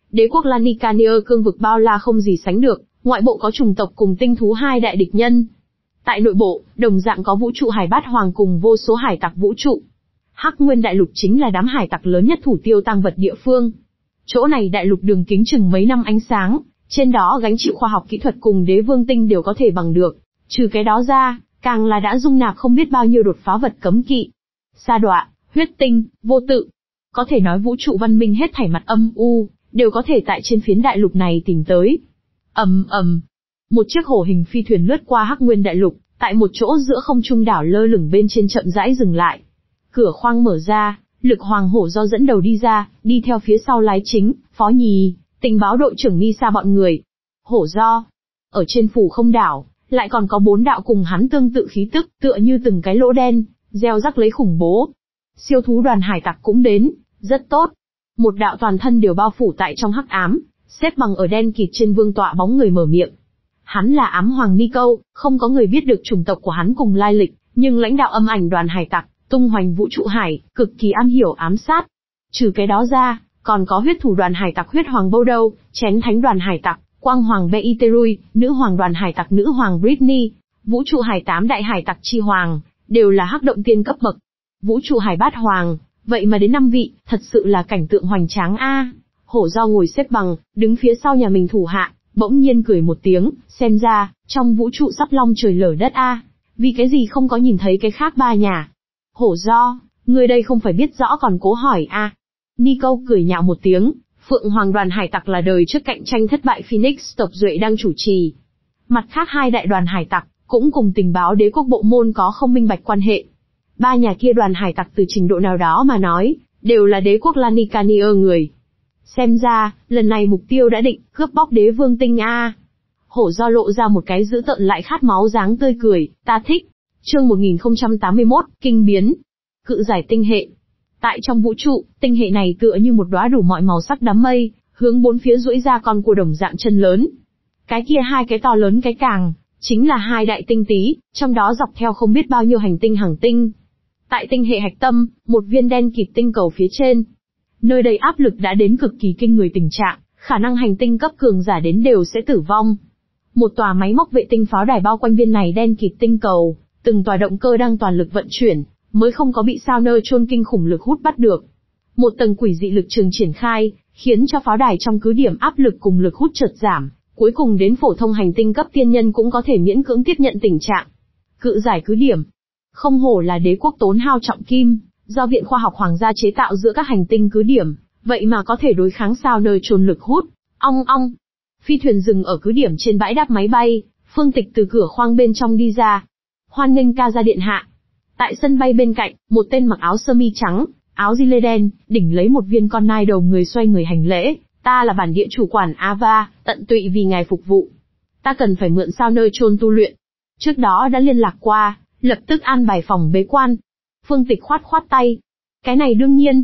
Đế quốc Lanikanier cương vực bao la không gì sánh được, ngoại bộ có chủng tộc cùng tinh thú hai đại địch nhân. Tại nội bộ, đồng dạng có vũ trụ hải bát hoàng cùng vô số hải tặc vũ trụ. Hắc Nguyên đại lục chính là đám hải tặc lớn nhất thủ tiêu tang vật địa phương. Chỗ này đại lục đường kính chừng mấy năm ánh sáng, trên đó gánh chịu khoa học kỹ thuật cùng đế vương tinh đều có thể bằng được. Trừ cái đó ra, càng là đã dung nạp không biết bao nhiêu đột phá vật cấm kỵ. Sa đọa, huyết tinh, vô tự. Có thể nói vũ trụ văn minh hết thảy mặt âm u, đều có thể tại trên phiến đại lục này tìm tới. Ầm ầm, một chiếc hổ hình phi thuyền lướt qua Hắc Nguyên đại lục, tại một chỗ giữa không trung đảo lơ lửng bên trên chậm rãi dừng lại. Cửa khoang mở ra, Lực Hoàng Hổ Do dẫn đầu đi ra, đi theo phía sau lái chính, phó nhì, tình báo đội trưởng Nisa bọn người. Hổ Do, ở trên phủ không đảo, lại còn có bốn đạo cùng hắn tương tự khí tức, tựa như từng cái lỗ đen, gieo rắc lấy khủng bố. Siêu thú đoàn hải tặc cũng đến, rất tốt. Một đạo toàn thân đều bao phủ tại trong hắc ám, xếp bằng ở đen kịt trên vương tọa bóng người mở miệng. Hắn là Ám Hoàng Nico, không có người biết được chủng tộc của hắn cùng lai lịch, nhưng lãnh đạo âm ảnh đoàn hải tặc, tung hoành vũ trụ hải, cực kỳ am hiểu ám sát. Trừ cái đó ra, còn có huyết thủ đoàn hải tặc huyết hoàng Bodo, chén thánh đoàn hải tặc, quang hoàng Beiterui, nữ hoàng đoàn hải tặc nữ hoàng Britney, vũ trụ hải tám đại hải tặc chi hoàng, đều là hắc động tiên cấp bậc. Vũ trụ hải bát hoàng, vậy mà đến năm vị, thật sự là cảnh tượng hoành tráng a. Hổ Do ngồi xếp bằng, đứng phía sau nhà mình thủ hạ, bỗng nhiên cười một tiếng, xem ra, trong vũ trụ sắp long trời lở đất a. Vì cái gì không có nhìn thấy cái khác ba nhà? Hổ Do, người đây không phải biết rõ còn cố hỏi a. Nico cười nhạo một tiếng, Phượng Hoàng đoàn hải tặc là đời trước cạnh tranh thất bại Phoenix tộc duệ đang chủ trì. Mặt khác hai đại đoàn hải tặc, cũng cùng tình báo đế quốc bộ môn có không minh bạch quan hệ. Ba nhà kia đoàn hải tặc từ trình độ nào đó mà nói, đều là đế quốc Lanikanier người. Xem ra, lần này mục tiêu đã định, cướp bóc đế vương tinh a. Hổ Do lộ ra một cái dữ tợn lại khát máu dáng tươi cười, ta thích. Chương một nghìn không trăm tám mươi mốt, kinh biến. Cự giải tinh hệ. Tại trong vũ trụ, tinh hệ này tựa như một đóa đủ mọi màu sắc đám mây, hướng bốn phía duỗi ra con cua đồng dạng chân lớn. Cái kia hai cái to lớn cái càng, chính là hai đại tinh tý, trong đó dọc theo không biết bao nhiêu hành tinh hàng tinh. Tại tinh hệ hạch tâm, một viên đen kịt tinh cầu phía trên. Nơi đây áp lực đã đến cực kỳ kinh người tình trạng, khả năng hành tinh cấp cường giả đến đều sẽ tử vong. Một tòa máy móc vệ tinh pháo đài bao quanh viên này đen kịt tinh cầu, từng tòa động cơ đang toàn lực vận chuyển, mới không có bị sao nơ chôn kinh khủng lực hút bắt được. Một tầng quỷ dị lực trường triển khai, khiến cho pháo đài trong cứ điểm áp lực cùng lực hút chợt giảm, cuối cùng đến phổ thông hành tinh cấp tiên nhân cũng có thể miễn cưỡng tiếp nhận tình trạng. Cự giải cứ điểm. Không hổ là đế quốc tốn hao trọng kim, do Viện Khoa học Hoàng gia chế tạo giữa các hành tinh cứ điểm, vậy mà có thể đối kháng sao nơi chôn lực hút. Ong ong. Phi thuyền dừng ở cứ điểm trên bãi đáp máy bay, Phương Tịch từ cửa khoang bên trong đi ra. Hoan nghênh ca ra điện hạ. Tại sân bay bên cạnh, một tên mặc áo sơ mi trắng, áo gilet đen, đỉnh lấy một viên con nai đầu người xoay người hành lễ. Ta là bản địa chủ quản Ava, tận tụy vì ngài phục vụ. Ta cần phải mượn sao nơi chôn tu luyện. Trước đó đã liên lạc qua, lập tức an bài phòng bế quan. Phương Tịch khoát khoát tay. Cái này đương nhiên.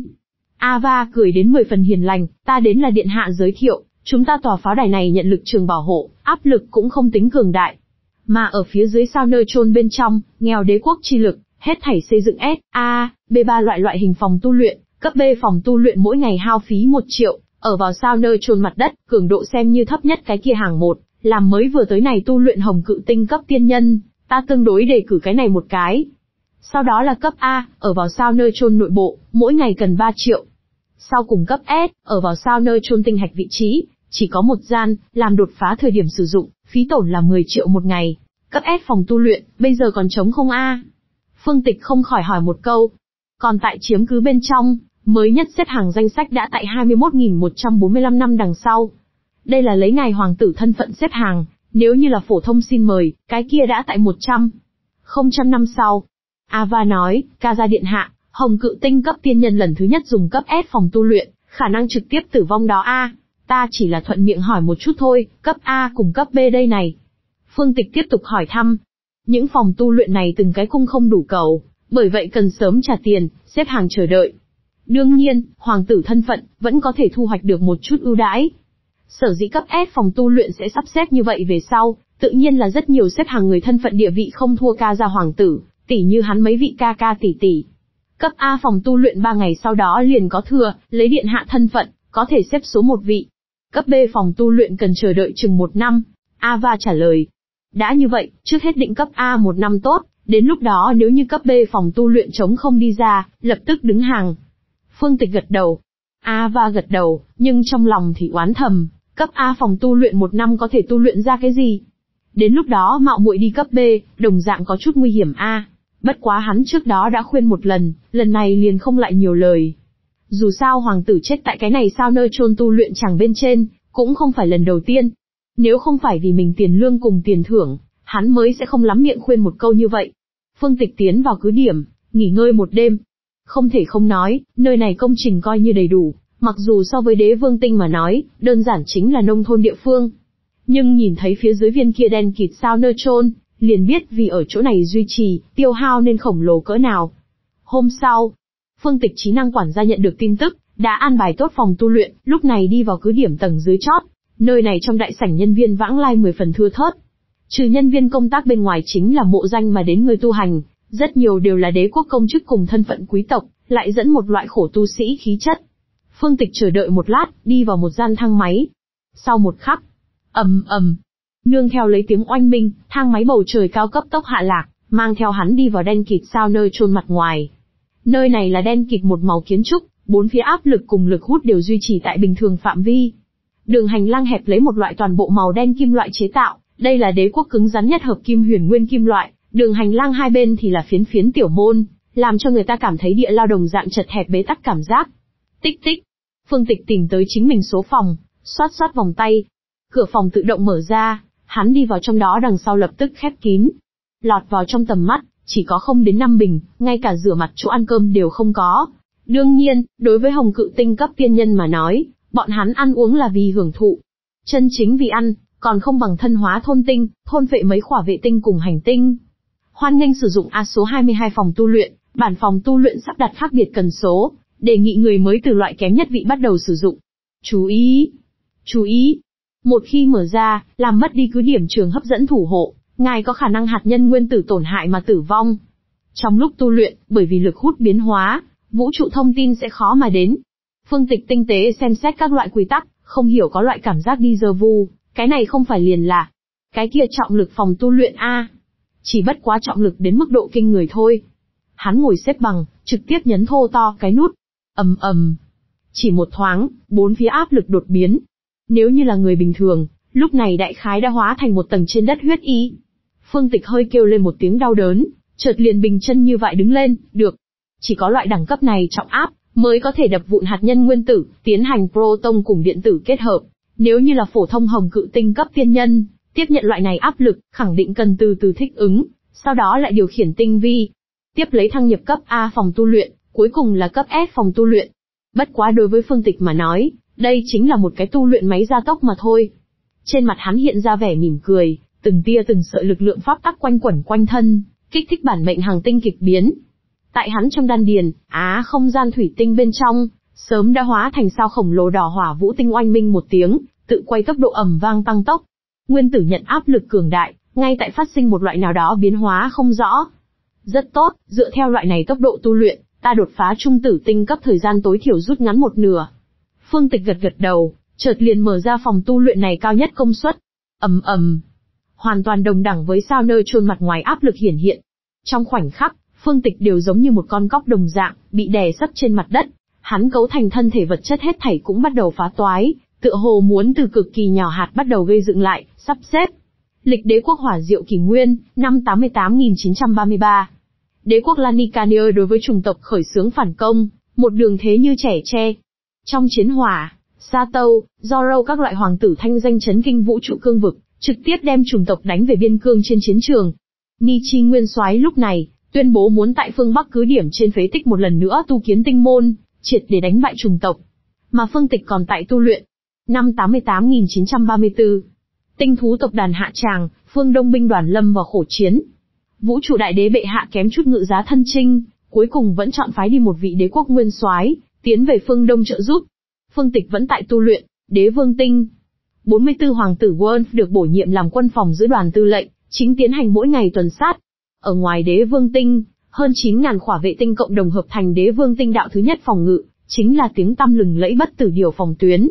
Ava cười đến mười phần hiền lành, ta đến là điện hạ giới thiệu, chúng ta tòa pháo đài này nhận lực trường bảo hộ, áp lực cũng không tính cường đại. Mà ở phía dưới sao nơi chôn bên trong, nghèo đế quốc chi lực, hết thảy xây dựng S, A, B ba loại loại hình phòng tu luyện, cấp B phòng tu luyện mỗi ngày hao phí một triệu, ở vào sao nơi chôn mặt đất, cường độ xem như thấp nhất cái kia hàng một, làm mới vừa tới này tu luyện hồng cự tinh cấp tiên nhân, ta tương đối đề cử cái này một cái. Sau đó là cấp A, ở vào sao nơi chôn nội bộ, mỗi ngày cần ba triệu. Sau cùng cấp S, ở vào sao nơi chôn tinh hạch vị trí, chỉ có một gian, làm đột phá thời điểm sử dụng, phí tổn là mười triệu một ngày. Cấp S phòng tu luyện, bây giờ còn trống không a? Phương Tịch không khỏi hỏi một câu. Còn tại chiếm cứ bên trong, mới nhất xếp hàng danh sách đã tại hai mươi mốt nghìn một trăm bốn mươi lăm năm đằng sau. Đây là lấy ngài hoàng tử thân phận xếp hàng, nếu như là phổ thông xin mời, cái kia đã tại một trăm. Không trăm năm sau. Ava nói, ca gia điện hạ, hồng cự tinh cấp tiên nhân lần thứ nhất dùng cấp S phòng tu luyện, khả năng trực tiếp tử vong đó a. Ta chỉ là thuận miệng hỏi một chút thôi, cấp A cùng cấp B đây này. Phương Tịch tiếp tục hỏi thăm. Những phòng tu luyện này từng cái cung không đủ cầu, bởi vậy cần sớm trả tiền, xếp hàng chờ đợi. Đương nhiên, hoàng tử thân phận, vẫn có thể thu hoạch được một chút ưu đãi. Sở dĩ cấp S phòng tu luyện sẽ sắp xếp như vậy về sau, tự nhiên là rất nhiều xếp hàng người thân phận địa vị không thua ca gia hoàng tử, tỷ như hắn mấy vị ca ca tỷ tỷ. Cấp A phòng tu luyện ba ngày sau đó liền có thừa, lấy điện hạ thân phận, có thể xếp số một vị. Cấp B phòng tu luyện cần chờ đợi chừng một năm. Ava trả lời. Đã như vậy, trước hết định cấp A một năm tốt, đến lúc đó nếu như cấp B phòng tu luyện trống không đi ra, lập tức đứng hàng. Phương Tịch gật đầu. Ava gật đầu, nhưng trong lòng thì oán thầm, cấp A phòng tu luyện một năm có thể tu luyện ra cái gì? Đến lúc đó mạo muội đi cấp B, đồng dạng có chút nguy hiểm a. Bất quá hắn trước đó đã khuyên một lần, lần này liền không lại nhiều lời. Dù sao hoàng tử chết tại cái này sao nơi chôn tu luyện chẳng bên trên, cũng không phải lần đầu tiên. Nếu không phải vì mình tiền lương cùng tiền thưởng, hắn mới sẽ không lắm miệng khuyên một câu như vậy. Phương Tịch tiến vào cứ điểm, nghỉ ngơi một đêm. Không thể không nói, nơi này công trình coi như đầy đủ, mặc dù so với Đế Vương Tinh mà nói, đơn giản chính là nông thôn địa phương. Nhưng nhìn thấy phía dưới viên kia đen kịt sao nơi chôn, liền biết vì ở chỗ này duy trì, tiêu hao nên khổng lồ cỡ nào. Hôm sau, Phương Tịch trí năng quản gia nhận được tin tức, đã an bài tốt phòng tu luyện, lúc này đi vào cứ điểm tầng dưới chót. Nơi này trong đại sảnh nhân viên vãng lai mười phần thưa thớt. Trừ nhân viên công tác bên ngoài chính là mộ danh mà đến người tu hành, rất nhiều đều là đế quốc công chức cùng thân phận quý tộc, lại dẫn một loại khổ tu sĩ khí chất. Phương Tịch chờ đợi một lát, đi vào một gian thang máy. Sau một khắc, ầm ầm, nương theo lấy tiếng oanh minh, thang máy bầu trời cao cấp tốc hạ lạc, mang theo hắn đi vào đen kịt sao nơi chôn mặt ngoài. Nơi này là đen kịt một màu kiến trúc, bốn phía áp lực cùng lực hút đều duy trì tại bình thường phạm vi. Đường hành lang hẹp lấy một loại toàn bộ màu đen kim loại chế tạo, đây là đế quốc cứng rắn nhất hợp kim huyền nguyên kim loại, đường hành lang hai bên thì là phiến phiến tiểu môn, làm cho người ta cảm thấy địa lao đồng dạng chật hẹp bế tắc cảm giác. Tích tích, Phương Tịch tìm tới chính mình số phòng, xoát xoát vòng tay. Cửa phòng tự động mở ra, hắn đi vào trong đó đằng sau lập tức khép kín. Lọt vào trong tầm mắt, chỉ có không đến năm bình, ngay cả rửa mặt chỗ ăn cơm đều không có. Đương nhiên, đối với hồng cự tinh cấp tiên nhân mà nói, bọn hắn ăn uống là vì hưởng thụ. Chân chính vì ăn, còn không bằng thân hóa thôn tinh, thôn vệ mấy khỏa vệ tinh cùng hành tinh. Hoan nghênh sử dụng A số hai mươi hai phòng tu luyện, bản phòng tu luyện sắp đặt khác biệt cần số, đề nghị người mới từ loại kém nhất vị bắt đầu sử dụng. Chú ý! Chú ý! Một khi mở ra, làm mất đi cứ điểm trường hấp dẫn thủ hộ, ngài có khả năng hạt nhân nguyên tử tổn hại mà tử vong. Trong lúc tu luyện, bởi vì lực hút biến hóa, vũ trụ thông tin sẽ khó mà đến. Phương Tịch tinh tế xem xét các loại quy tắc, không hiểu có loại cảm giác déjà vu, cái này không phải liền là cái kia trọng lực phòng tu luyện a. Chỉ bất quá trọng lực đến mức độ kinh người thôi. Hắn ngồi xếp bằng, trực tiếp nhấn thô to cái nút. Ầm ầm. Chỉ một thoáng, bốn phía áp lực đột biến. Nếu như là người bình thường, lúc này đại khái đã hóa thành một tầng trên đất huyết y. Phương Tịch hơi kêu lên một tiếng đau đớn, chợt liền bình chân như vậy đứng lên, được. Chỉ có loại đẳng cấp này trọng áp, mới có thể đập vụn hạt nhân nguyên tử, tiến hành proton cùng điện tử kết hợp. Nếu như là phổ thông hồng cự tinh cấp tiên nhân, tiếp nhận loại này áp lực, khẳng định cần từ từ thích ứng, sau đó lại điều khiển tinh vi. Tiếp lấy thăng nhập cấp A phòng tu luyện, cuối cùng là cấp S phòng tu luyện. Bất quá đối với Phương Tịch mà nói, đây chính là một cái tu luyện máy gia tốc mà thôi. Trên mặt hắn hiện ra vẻ mỉm cười, từng tia từng sợi lực lượng pháp tắc quanh quẩn quanh thân, kích thích bản mệnh hàng tinh kịch biến. Tại hắn trong đan điền, á không gian thủy tinh bên trong, sớm đã hóa thành sao khổng lồ đỏ hỏa vũ tinh oanh minh một tiếng, tự quay tốc độ ầm vang tăng tốc. Nguyên tử nhận áp lực cường đại, ngay tại phát sinh một loại nào đó biến hóa không rõ. Rất tốt, dựa theo loại này tốc độ tu luyện, ta đột phá trung tử tinh cấp thời gian tối thiểu rút ngắn một nửa. Phương Tịch gật gật đầu, chợt liền mở ra phòng tu luyện này cao nhất công suất. Ầm ầm, hoàn toàn đồng đẳng với sao nơi chôn mặt ngoài áp lực hiển hiện. Trong khoảnh khắc, Phương Tịch đều giống như một con cóc đồng dạng, bị đè sấp trên mặt đất. Hắn cấu thành thân thể vật chất hết thảy cũng bắt đầu phá toái, tựa hồ muốn từ cực kỳ nhỏ hạt bắt đầu gây dựng lại, sắp xếp. Lịch đế quốc Hỏa Diệu Kỷ Nguyên, năm tám mươi tám nghìn chín trăm ba mươi ba. Đế quốc Lanicanier đối với chủng tộc khởi xướng phản công, một đường thế như trẻ tre. Trong chiến hỏa, Sa Tâu, Zoro các loại hoàng tử thanh danh chấn kinh vũ trụ cương vực, trực tiếp đem chủng tộc đánh về biên cương trên chiến trường. Nichi Nguyên Soái lúc này, tuyên bố muốn tại phương Bắc cứ điểm trên phế tích một lần nữa tu kiến tinh môn, triệt để đánh bại chủng tộc. Mà Phương Tịch còn tại tu luyện. Năm tám mươi tám nghìn chín trăm ba mươi tư. Tinh thú tộc đàn hạ tràng, phương Đông binh đoàn lâm vào khổ chiến. Vũ trụ đại đế bệ hạ kém chút ngự giá thân chinh, cuối cùng vẫn chọn phái đi một vị đế quốc nguyên soái, tiến về phương Đông trợ giúp. Phương Tịch vẫn tại tu luyện, đế vương tinh. bốn mươi tư hoàng tử Wolf được bổ nhiệm làm quân phòng giữ đoàn tư lệnh, chính tiến hành mỗi ngày tuần sát. Ở ngoài đế vương tinh, hơn chín nghìn khỏa vệ tinh cộng đồng hợp thành đế vương tinh đạo thứ nhất phòng ngự, chính là tiếng tăm lừng lẫy bất tử điều phòng tuyến.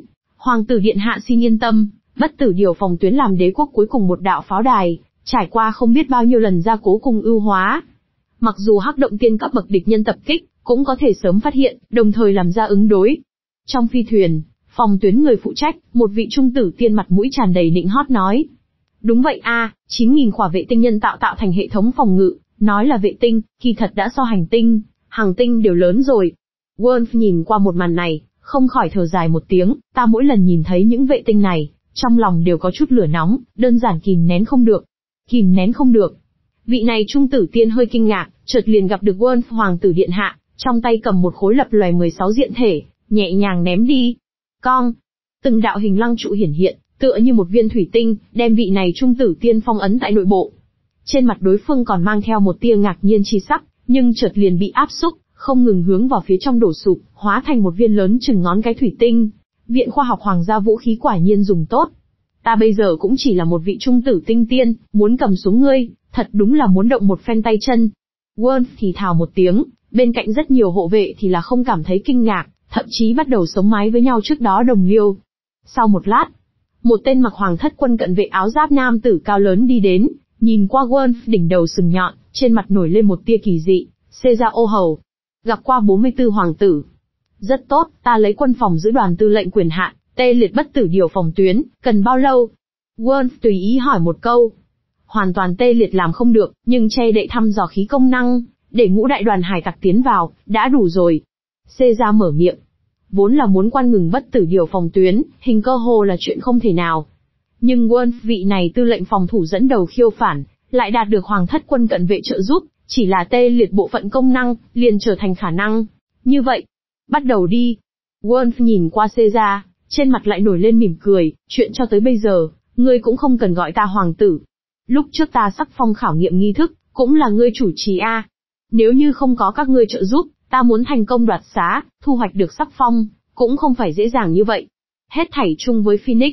Hoàng tử điện hạ xin yên tâm, Bất Tử Điều phòng tuyến làm đế quốc cuối cùng một đạo pháo đài, trải qua không biết bao nhiêu lần gia cố cùng ưu hóa. Mặc dù hắc động tiên cấp bậc địch nhân tập kích, cũng có thể sớm phát hiện, đồng thời làm ra ứng đối. Trong phi thuyền, phòng tuyến người phụ trách, một vị trung tử tiên mặt mũi tràn đầy nịnh hót nói. Đúng vậy a, chín nghìn khỏa vệ tinh nhân tạo tạo thành hệ thống phòng ngự, nói là vệ tinh, kỳ thật đã so hành tinh, hàng tinh đều lớn rồi. Wolf nhìn qua một màn này, không khỏi thở dài một tiếng, ta mỗi lần nhìn thấy những vệ tinh này, trong lòng đều có chút lửa nóng, đơn giản kìm nén không được. Kìm nén không được. Vị này trung tử tiên hơi kinh ngạc, chợt liền gặp được Wolf hoàng tử điện hạ, trong tay cầm một khối lập loè mười sáu diện thể, nhẹ nhàng ném đi. Cong. Từng đạo hình lăng trụ hiển hiện, tựa như một viên thủy tinh, đem vị này trung tử tiên phong ấn tại nội bộ. Trên mặt đối phương còn mang theo một tia ngạc nhiên chi sắc, nhưng chợt liền bị áp xúc, không ngừng hướng vào phía trong đổ sụp, hóa thành một viên lớn chừng ngón cái thủy tinh. Viện khoa học hoàng gia vũ khí quả nhiên dùng tốt. Ta bây giờ cũng chỉ là một vị trung tử tinh tiên, muốn cầm xuống ngươi, thật đúng là muốn động một phen tay chân. Wolf thì thào một tiếng, bên cạnh rất nhiều hộ vệ thì là không cảm thấy kinh ngạc, thậm chí bắt đầu sống mái với nhau trước đó đồng liêu. Sau một lát, một tên mặc hoàng thất quân cận vệ áo giáp nam tử cao lớn đi đến, nhìn qua Wolf đỉnh đầu sừng nhọn, trên mặt nổi lên một tia kỳ dị, Caesar ô hầu. Gặp qua bốn mươi tư hoàng tử. Rất tốt, ta lấy quân phòng giữ đoàn tư lệnh quyền hạn, tê liệt Bất Tử Điều phòng tuyến, cần bao lâu? Wolf tùy ý hỏi một câu. Hoàn toàn tê liệt làm không được, nhưng che đậy thăm dò khí công năng, để ngũ đại đoàn hải tặc tiến vào, đã đủ rồi. Caesar mở miệng. Vốn là muốn quan ngừng Bất Tử Điều phòng tuyến, hình cơ hồ là chuyện không thể nào. Nhưng Wolf vị này tư lệnh phòng thủ dẫn đầu khiêu phản, lại đạt được hoàng thất quân cận vệ trợ giúp, chỉ là tê liệt bộ phận công năng, liền trở thành khả năng. Như vậy, bắt đầu đi. Wolf nhìn qua Caesar, trên mặt lại nổi lên mỉm cười, chuyện cho tới bây giờ, ngươi cũng không cần gọi ta hoàng tử. Lúc trước ta sắc phong khảo nghiệm nghi thức, cũng là ngươi chủ trì a. Nếu như không có các ngươi trợ giúp, ta muốn thành công đoạt xá, thu hoạch được sắc phong, cũng không phải dễ dàng như vậy. Hết thảy chung với Phoenix.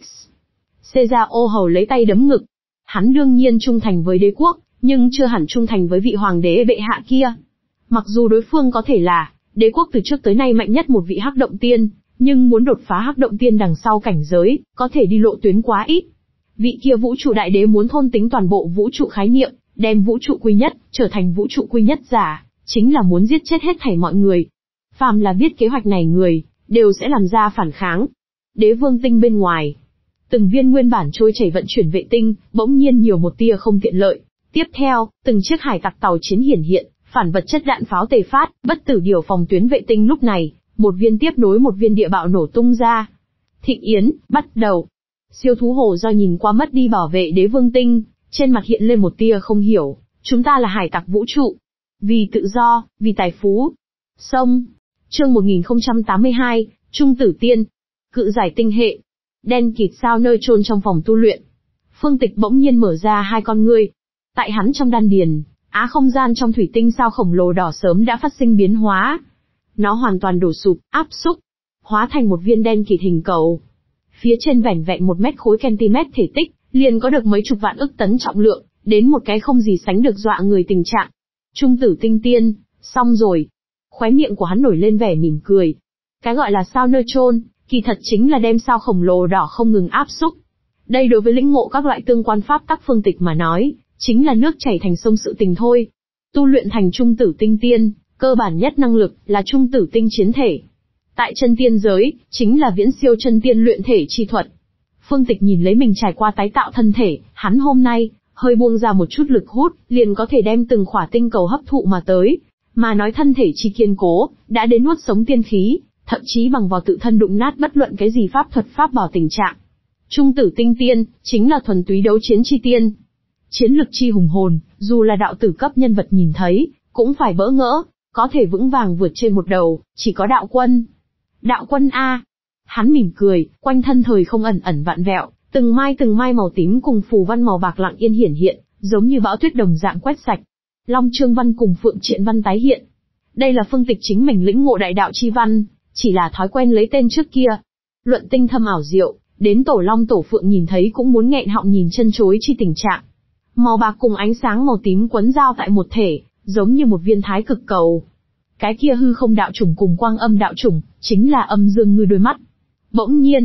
Caesar ô hầu lấy tay đấm ngực. Hắn đương nhiên trung thành với đế quốc, nhưng chưa hẳn trung thành với vị hoàng đế bệ hạ kia. Mặc dù đối phương có thể là đế quốc từ trước tới nay mạnh nhất một vị hắc động tiên, nhưng muốn đột phá hắc động tiên đằng sau cảnh giới, có thể đi lộ tuyến quá ít. Vị kia vũ trụ đại đế muốn thôn tính toàn bộ vũ trụ khái niệm, đem vũ trụ quy nhất, trở thành vũ trụ quy nhất giả, chính là muốn giết chết hết thảy mọi người. Phàm là biết kế hoạch này người, đều sẽ làm ra phản kháng. Đế vương tinh bên ngoài, từng viên nguyên bản trôi chảy vận chuyển vệ tinh, bỗng nhiên nhiều một tia không tiện lợi. Tiếp theo, từng chiếc hải tặc tàu chiến hiển hiện, phản vật chất đạn pháo tề phát, Bất Tử Điều phòng tuyến vệ tinh lúc này, một viên tiếp nối một viên địa bạo nổ tung ra. Thịnh yến, bắt đầu. Siêu thú hổ do nhìn qua mất đi bảo vệ đế vương tinh, trên mặt hiện lên một tia không hiểu, chúng ta là hải tặc vũ trụ. Vì tự do, vì tài phú. Sông. Chương một nghìn không trăm tám mươi hai, Trung Tử Tiên. Cự giải tinh hệ. Đen kịt sao nơi chôn trong phòng tu luyện. Phương Tịch bỗng nhiên mở ra hai con ngươi. Tại hắn trong đan điền, á không gian trong thủy tinh sao khổng lồ đỏ sớm đã phát sinh biến hóa. Nó hoàn toàn đổ sụp, áp xúc, hóa thành một viên đen kịt hình cầu. Phía trên vẻn vẹn một mét khối cm thể tích, liền có được mấy chục vạn ức tấn trọng lượng, đến một cái không gì sánh được dọa người tình trạng. Trung Tử Tinh Tiên, xong rồi. Khóe miệng của hắn nổi lên vẻ mỉm cười. Cái gọi là sao nơi chôn, kỳ thật chính là đem sao khổng lồ đỏ không ngừng áp xúc. Đây đối với lĩnh ngộ các loại tương quan pháp tắc Phương Tịch mà nói, chính là nước chảy thành sông sự tình thôi. Tu luyện thành Trung Tử Tinh Tiên, cơ bản nhất năng lực là Trung Tử Tinh chiến thể. Tại chân tiên giới, chính là viễn siêu chân tiên luyện thể chi thuật. Phương Tịch nhìn lấy mình trải qua tái tạo thân thể, hắn hôm nay, hơi buông ra một chút lực hút, liền có thể đem từng khỏa tinh cầu hấp thụ mà tới. Mà nói thân thể chi kiên cố, đã đến nuốt sống tiên khí, thậm chí bằng vào tự thân đụng nát bất luận cái gì pháp thuật pháp bảo tình trạng. Trung Tử Tinh Tiên, chính là thuần túy đấu chiến chi tiên. Chiến lực chi hùng hồn, dù là đạo tử cấp nhân vật nhìn thấy, cũng phải bỡ ngỡ, có thể vững vàng vượt trên một đầu, chỉ có đạo quân. Đạo quân A. Hắn mỉm cười, quanh thân thời không ẩn ẩn vạn vẹo, từng mai từng mai màu tím cùng phù văn màu bạc lặng yên hiển hiện, giống như bão tuyết đồng dạng quét sạch. Long Chương Văn cùng Phượng Triện Văn tái hiện. Đây là Phương Tịch chính mình lĩnh ngộ đại đạo chi văn, chỉ là thói quen lấy tên trước kia. Luận tinh thâm ảo diệu, đến Tổ Long Tổ Phượng nhìn thấy cũng muốn nghẹn họng nhìn chân chối chi tình trạng. Màu bạc cùng ánh sáng màu tím quấn giao tại một thể, giống như một viên thái cực cầu. Cái kia hư không đạo chủng cùng quang âm đạo chủng, chính là âm dương ngư đôi mắt. Bỗng nhiên,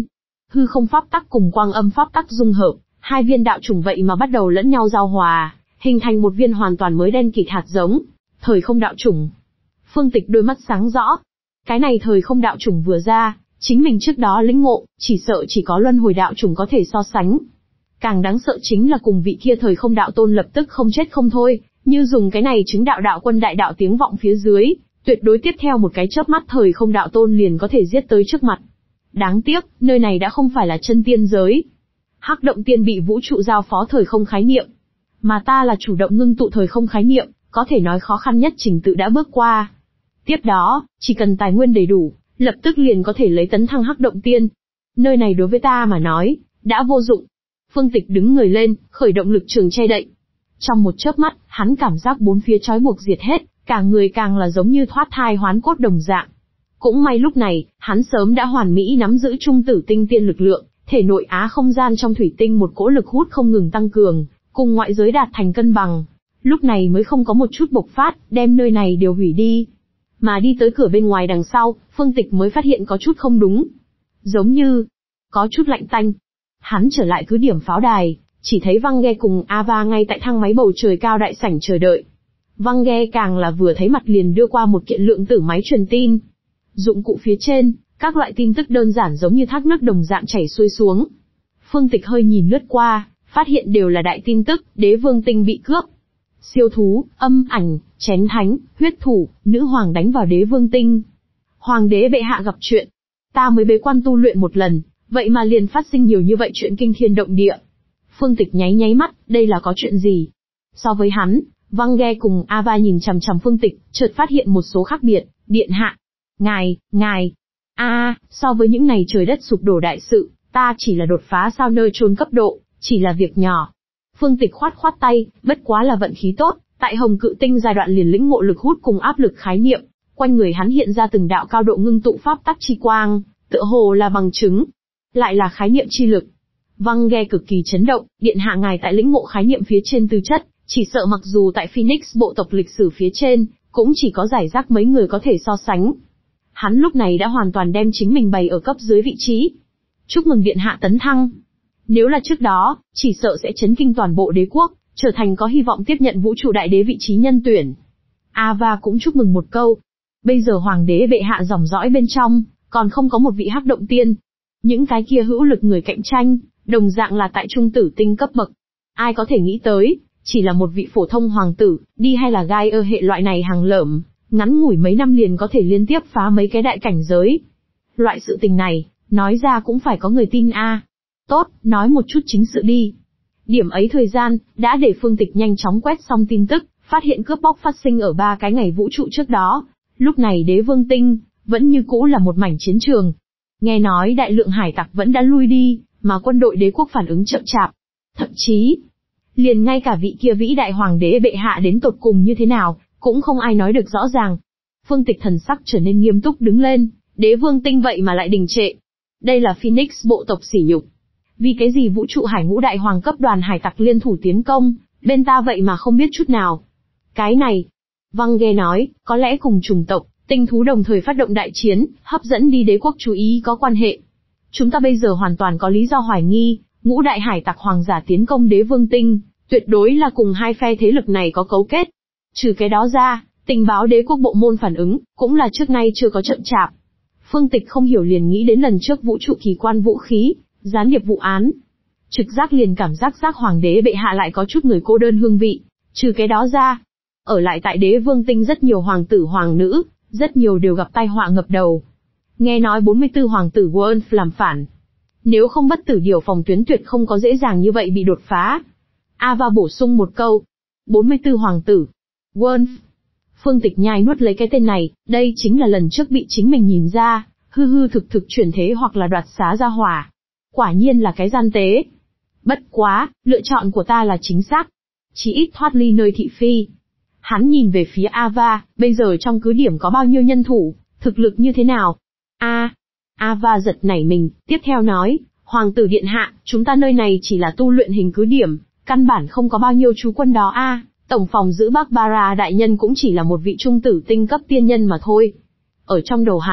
hư không pháp tắc cùng quang âm pháp tắc dung hợp, hai viên đạo chủng vậy mà bắt đầu lẫn nhau giao hòa, hình thành một viên hoàn toàn mới đen kịt hạt giống, thời không đạo chủng. Phương Tịch đôi mắt sáng rõ. Cái này thời không đạo chủng vừa ra, chính mình trước đó lĩnh ngộ, chỉ sợ chỉ có luân hồi đạo chủng có thể so sánh. Càng đáng sợ chính là cùng vị kia thời không đạo tôn lập tức không chết không thôi, như dùng cái này chứng đạo đạo quân đại đạo tiếng vọng phía dưới, tuyệt đối tiếp theo một cái chớp mắt thời không đạo tôn liền có thể giết tới trước mặt. Đáng tiếc, nơi này đã không phải là chân tiên giới. Hắc động tiên bị vũ trụ giao phó thời không khái niệm, mà ta là chủ động ngưng tụ thời không khái niệm, có thể nói khó khăn nhất trình tự đã bước qua. Tiếp đó, chỉ cần tài nguyên đầy đủ, lập tức liền có thể lấy tấn thăng hắc động tiên. Nơi này đối với ta mà nói, đã vô dụng. Phương Tịch đứng người lên, khởi động lực trường che đậy. Trong một chớp mắt, hắn cảm giác bốn phía trói buộc diệt hết, cả người càng là giống như thoát thai hoán cốt đồng dạng. Cũng may lúc này, hắn sớm đã hoàn mỹ nắm giữ trung tử tinh tiên lực lượng, thể nội á không gian trong thủy tinh một cỗ lực hút không ngừng tăng cường, cùng ngoại giới đạt thành cân bằng. Lúc này mới không có một chút bộc phát, đem nơi này đều hủy đi. Mà đi tới cửa bên ngoài đằng sau, Phương Tịch mới phát hiện có chút không đúng. Giống như, có chút lạnh tanh. Hắn trở lại cứ điểm pháo đài, chỉ thấy Văng Ghe cùng Ava ngay tại thang máy bầu trời cao đại sảnh chờ đợi. Văng Ghe càng là vừa thấy mặt liền đưa qua một kiện lượng tử máy truyền tin. Dụng cụ phía trên, các loại tin tức đơn giản giống như thác nước đồng dạng chảy xuôi xuống. Phương Tịch hơi nhìn lướt qua, phát hiện đều là đại tin tức, đế vương tinh bị cướp. Siêu thú, âm ảnh, chén thánh, huyết thủ, nữ hoàng đánh vào đế vương tinh. Hoàng đế bệ hạ gặp chuyện. Ta mới bế quan tu luyện một lần, vậy mà liền phát sinh nhiều như vậy chuyện kinh thiên động địa. Phương Tịch nháy nháy mắt, đây là có chuyện gì? So với hắn, Văng Ghe cùng Ava nhìn chằm chằm Phương Tịch, chợt phát hiện một số khác biệt. Điện hạ. Ngài, ngài. a à, so với những này trời đất sụp đổ đại sự, ta chỉ là đột phá sao nơi chôn cấp độ, chỉ là việc nhỏ. Phương Tịch khoát khoát tay, bất quá là vận khí tốt, tại Hồng Cự Tinh giai đoạn liền lĩnh ngộ lực hút cùng áp lực khái niệm, quanh người hắn hiện ra từng đạo cao độ ngưng tụ pháp tắc chi quang, tựa hồ là bằng chứng, lại là khái niệm chi lực. Văng Ghe cực kỳ chấn động, điện hạ ngài tại lĩnh ngộ khái niệm phía trên tư chất, chỉ sợ mặc dù tại Phoenix bộ tộc lịch sử phía trên, cũng chỉ có giải rác mấy người có thể so sánh. Hắn lúc này đã hoàn toàn đem chính mình bày ở cấp dưới vị trí. Chúc mừng điện hạ tấn thăng. Nếu là trước đó, chỉ sợ sẽ chấn kinh toàn bộ đế quốc, trở thành có hy vọng tiếp nhận vũ trụ đại đế vị trí nhân tuyển. Ava cũng chúc mừng một câu. Bây giờ hoàng đế bệ hạ dòng dõi bên trong, còn không có một vị hắc động tiên. Những cái kia hữu lực người cạnh tranh, đồng dạng là tại trung tử tinh cấp bậc. Ai có thể nghĩ tới, chỉ là một vị phổ thông hoàng tử, đi hay là gai ơ hệ loại này hàng lởm, ngắn ngủi mấy năm liền có thể liên tiếp phá mấy cái đại cảnh giới. Loại sự tình này, nói ra cũng phải có người tin a. À. Tốt, nói một chút chính sự đi. Điểm ấy thời gian, đã để Phương Tịch nhanh chóng quét xong tin tức, phát hiện cướp bóc phát sinh ở ba cái ngày vũ trụ trước đó. Lúc này đế vương tinh, vẫn như cũ là một mảnh chiến trường. Nghe nói đại lượng hải tặc vẫn đã lui đi, mà quân đội đế quốc phản ứng chậm chạp. Thậm chí, liền ngay cả vị kia vĩ đại hoàng đế bệ hạ đến tột cùng như thế nào, cũng không ai nói được rõ ràng. Phương Tịch thần sắc trở nên nghiêm túc đứng lên, đế vương tinh vậy mà lại đình trệ. Đây là Phoenix bộ tộc sỉ nhục. Vì cái gì vũ trụ hải ngũ đại hoàng cấp đoàn hải tặc liên thủ tiến công, bên ta vậy mà không biết chút nào. Cái này, Văng Ghe nói, có lẽ cùng chủng tộc, tinh thú đồng thời phát động đại chiến, hấp dẫn đi đế quốc chú ý có quan hệ. Chúng ta bây giờ hoàn toàn có lý do hoài nghi, ngũ đại hải tặc hoàng giả tiến công đế vương tinh, tuyệt đối là cùng hai phe thế lực này có cấu kết. Trừ cái đó ra, tình báo đế quốc bộ môn phản ứng, cũng là trước nay chưa có chậm chạp. Phương Tịch không hiểu liền nghĩ đến lần trước vũ trụ kỳ quan vũ khí, gián điệp vụ án. Trực giác liền cảm giác giác hoàng đế bệ hạ lại có chút người cô đơn hương vị. Trừ cái đó ra, ở lại tại đế vương tinh rất nhiều hoàng tử hoàng nữ, rất nhiều đều gặp tai họa ngập đầu. Nghe nói bốn mươi tư hoàng tử Wolf làm phản. Nếu không bất tử điều phòng tuyến tuyệt không có dễ dàng như vậy bị đột phá. Ava bổ sung một câu. bốn mươi tư hoàng tử. Wolf. Phương Tịch nhai nuốt lấy cái tên này, đây chính là lần trước bị chính mình nhìn ra, hư hư thực thực chuyển thế hoặc là đoạt xá ra hỏa. Quả nhiên là cái gian tế. Bất quá, lựa chọn của ta là chính xác. Chỉ ít thoát ly nơi thị phi. Hắn nhìn về phía Ava, bây giờ trong cứ điểm có bao nhiêu nhân thủ, thực lực như thế nào? A, à, Ava giật nảy mình, tiếp theo nói, Hoàng tử điện hạ, chúng ta nơi này chỉ là tu luyện hình cứ điểm, căn bản không có bao nhiêu chú quân đó a. À, tổng phòng giữ Barbara đại nhân cũng chỉ là một vị trung tử tinh cấp tiên nhân mà thôi. Ở trong đầu hắn,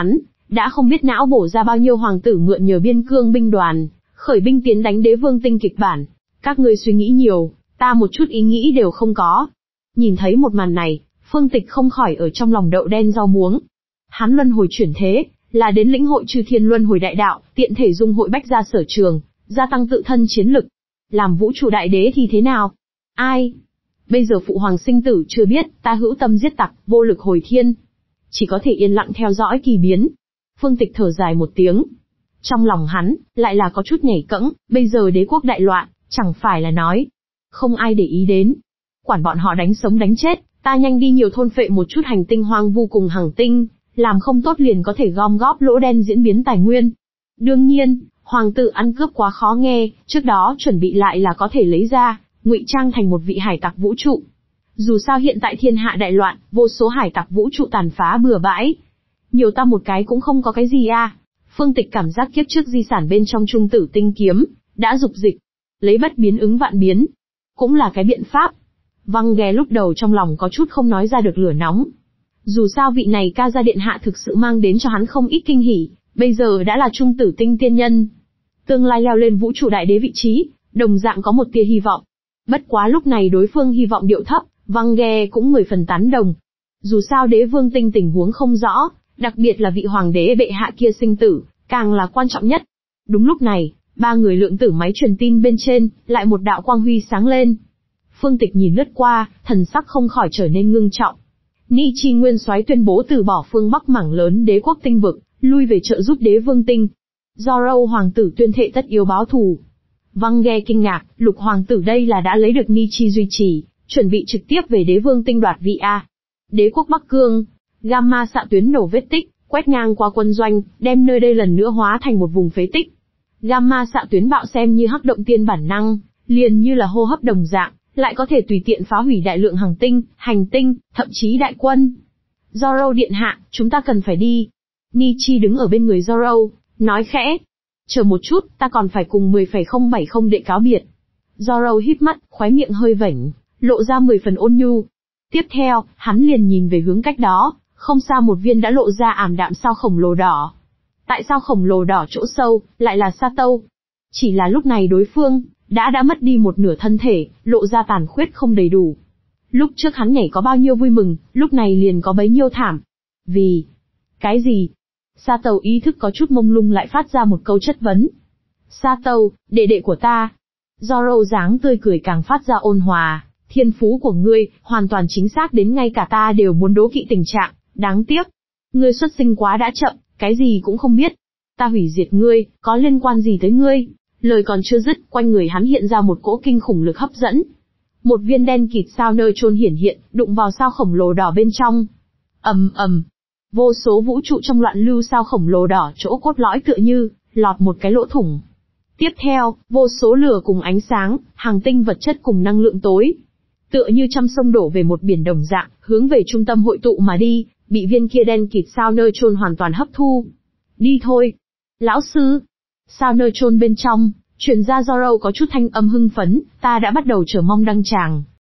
đã không biết não bổ ra bao nhiêu hoàng tử mượn nhờ biên cương binh đoàn, khởi binh tiến đánh đế vương tinh kịch bản. Các ngươi suy nghĩ nhiều, ta một chút ý nghĩ đều không có. Nhìn thấy một màn này, Phương Tịch không khỏi ở trong lòng đậu đen rau muống. Hắn luân hồi chuyển thế, là đến lĩnh hội chư thiên luân hồi đại đạo, tiện thể dung hội bách gia sở trường, gia tăng tự thân chiến lực. Làm vũ trụ đại đế thì thế nào? Ai? Bây giờ phụ hoàng sinh tử chưa biết, ta hữu tâm giết tặc, vô lực hồi thiên. Chỉ có thể yên lặng theo dõi kỳ biến. Phương Tịch thở dài một tiếng. Trong lòng hắn, lại là có chút nhảy cẫng, bây giờ đế quốc đại loạn, chẳng phải là nói. Không ai để ý đến. Quản bọn họ đánh sống đánh chết, ta nhanh đi nhiều thôn phệ một chút hành tinh hoang vu cùng hành tinh, làm không tốt liền có thể gom góp lỗ đen diễn biến tài nguyên. Đương nhiên, hoàng tử ăn cướp quá khó nghe, trước đó chuẩn bị lại là có thể lấy ra, ngụy trang thành một vị hải tặc vũ trụ. Dù sao hiện tại thiên hạ đại loạn, vô số hải tặc vũ trụ tàn phá bừa bãi. Nhiều ta một cái cũng không có cái gì à. Phương Tịch cảm giác kiếp trước di sản bên trong trung tử tinh kiếm, đã dục dịch. Lấy bất biến ứng vạn biến. Cũng là cái biện pháp. Văng ghé lúc đầu trong lòng có chút không nói ra được lửa nóng. Dù sao vị này ca gia điện hạ thực sự mang đến cho hắn không ít kinh hỉ, bây giờ đã là trung tử tinh tiên nhân. Tương lai leo lên vũ trụ đại đế vị trí, đồng dạng có một tia hy vọng. Bất quá lúc này đối phương hy vọng điệu thấp, văng ghe cũng mười phần tán đồng. Dù sao đế vương tinh tình huống không rõ, đặc biệt là vị hoàng đế bệ hạ kia sinh tử, càng là quan trọng nhất. Đúng lúc này, ba người lượng tử máy truyền tin bên trên, lại một đạo quang huy sáng lên. Phương Tịch nhìn lướt qua, thần sắc không khỏi trở nên ngưng trọng. Ni Chi Nguyên Soái tuyên bố từ bỏ phương Bắc mảng lớn đế quốc tinh vực, lui về trợ giúp đế vương tinh. Zorro hoàng tử tuyên thệ tất yếu báo thù. Văng ghe kinh ngạc, lục hoàng tử đây là đã lấy được Ni Chi duy trì, chuẩn bị trực tiếp về đế vương tinh đoạt vị A. Đế quốc Bắc Cương, gamma xạ tuyến nổ vết tích, quét ngang qua quân doanh, đem nơi đây lần nữa hóa thành một vùng phế tích. Gamma xạ tuyến bạo xem như hắc động tiên bản năng, liền như là hô hấp đồng dạng, lại có thể tùy tiện phá hủy đại lượng hành tinh, hành tinh, thậm chí đại quân. Zorro điện hạ, chúng ta cần phải đi. Ni Chi đứng ở bên người Zorro, nói khẽ. Chờ một chút, ta còn phải cùng mười phẩy không bảy không đệ cáo biệt. Zorro híp mắt, khóe miệng hơi vểnh, lộ ra mười phần ôn nhu. Tiếp theo, hắn liền nhìn về hướng cách đó, không xa một viên đã lộ ra ảm đạm sao khổng lồ đỏ. Tại sao khổng lồ đỏ chỗ sâu, lại là Sa Tâu? Chỉ là lúc này đối phương, đã đã mất đi một nửa thân thể, lộ ra tàn khuyết không đầy đủ. Lúc trước hắn nhảy có bao nhiêu vui mừng, lúc này liền có bấy nhiêu thảm. Vì... cái gì? Sa Tâu ý thức có chút mông lung lại phát ra một câu chất vấn. Sa Tâu, đệ đệ của ta. Zorro dáng tươi cười càng phát ra ôn hòa. Thiên phú của ngươi, hoàn toàn chính xác đến ngay cả ta đều muốn đố kỵ tình trạng, đáng tiếc. Ngươi xuất sinh quá đã chậm, cái gì cũng không biết. Ta hủy diệt ngươi, có liên quan gì tới ngươi? Lời còn chưa dứt, quanh người hắn hiện ra một cỗ kinh khủng lực hấp dẫn. Một viên đen kịt sao nơi chôn hiển hiện, đụng vào sao khổng lồ đỏ bên trong. ầm ầm, vô số vũ trụ trong loạn lưu sao khổng lồ đỏ chỗ cốt lõi tựa như lọt một cái lỗ thủng. Tiếp theo, vô số lửa cùng ánh sáng, hành tinh vật chất cùng năng lượng tối, tựa như trăm sông đổ về một biển đồng dạng, hướng về trung tâm hội tụ mà đi, bị viên kia đen kịt sao nơi chôn hoàn toàn hấp thu. Đi thôi, lão sư. Sao nơi chôn bên trong, truyền ra Zorro có chút thanh âm hưng phấn, ta đã bắt đầu chờ mong đăng tràng.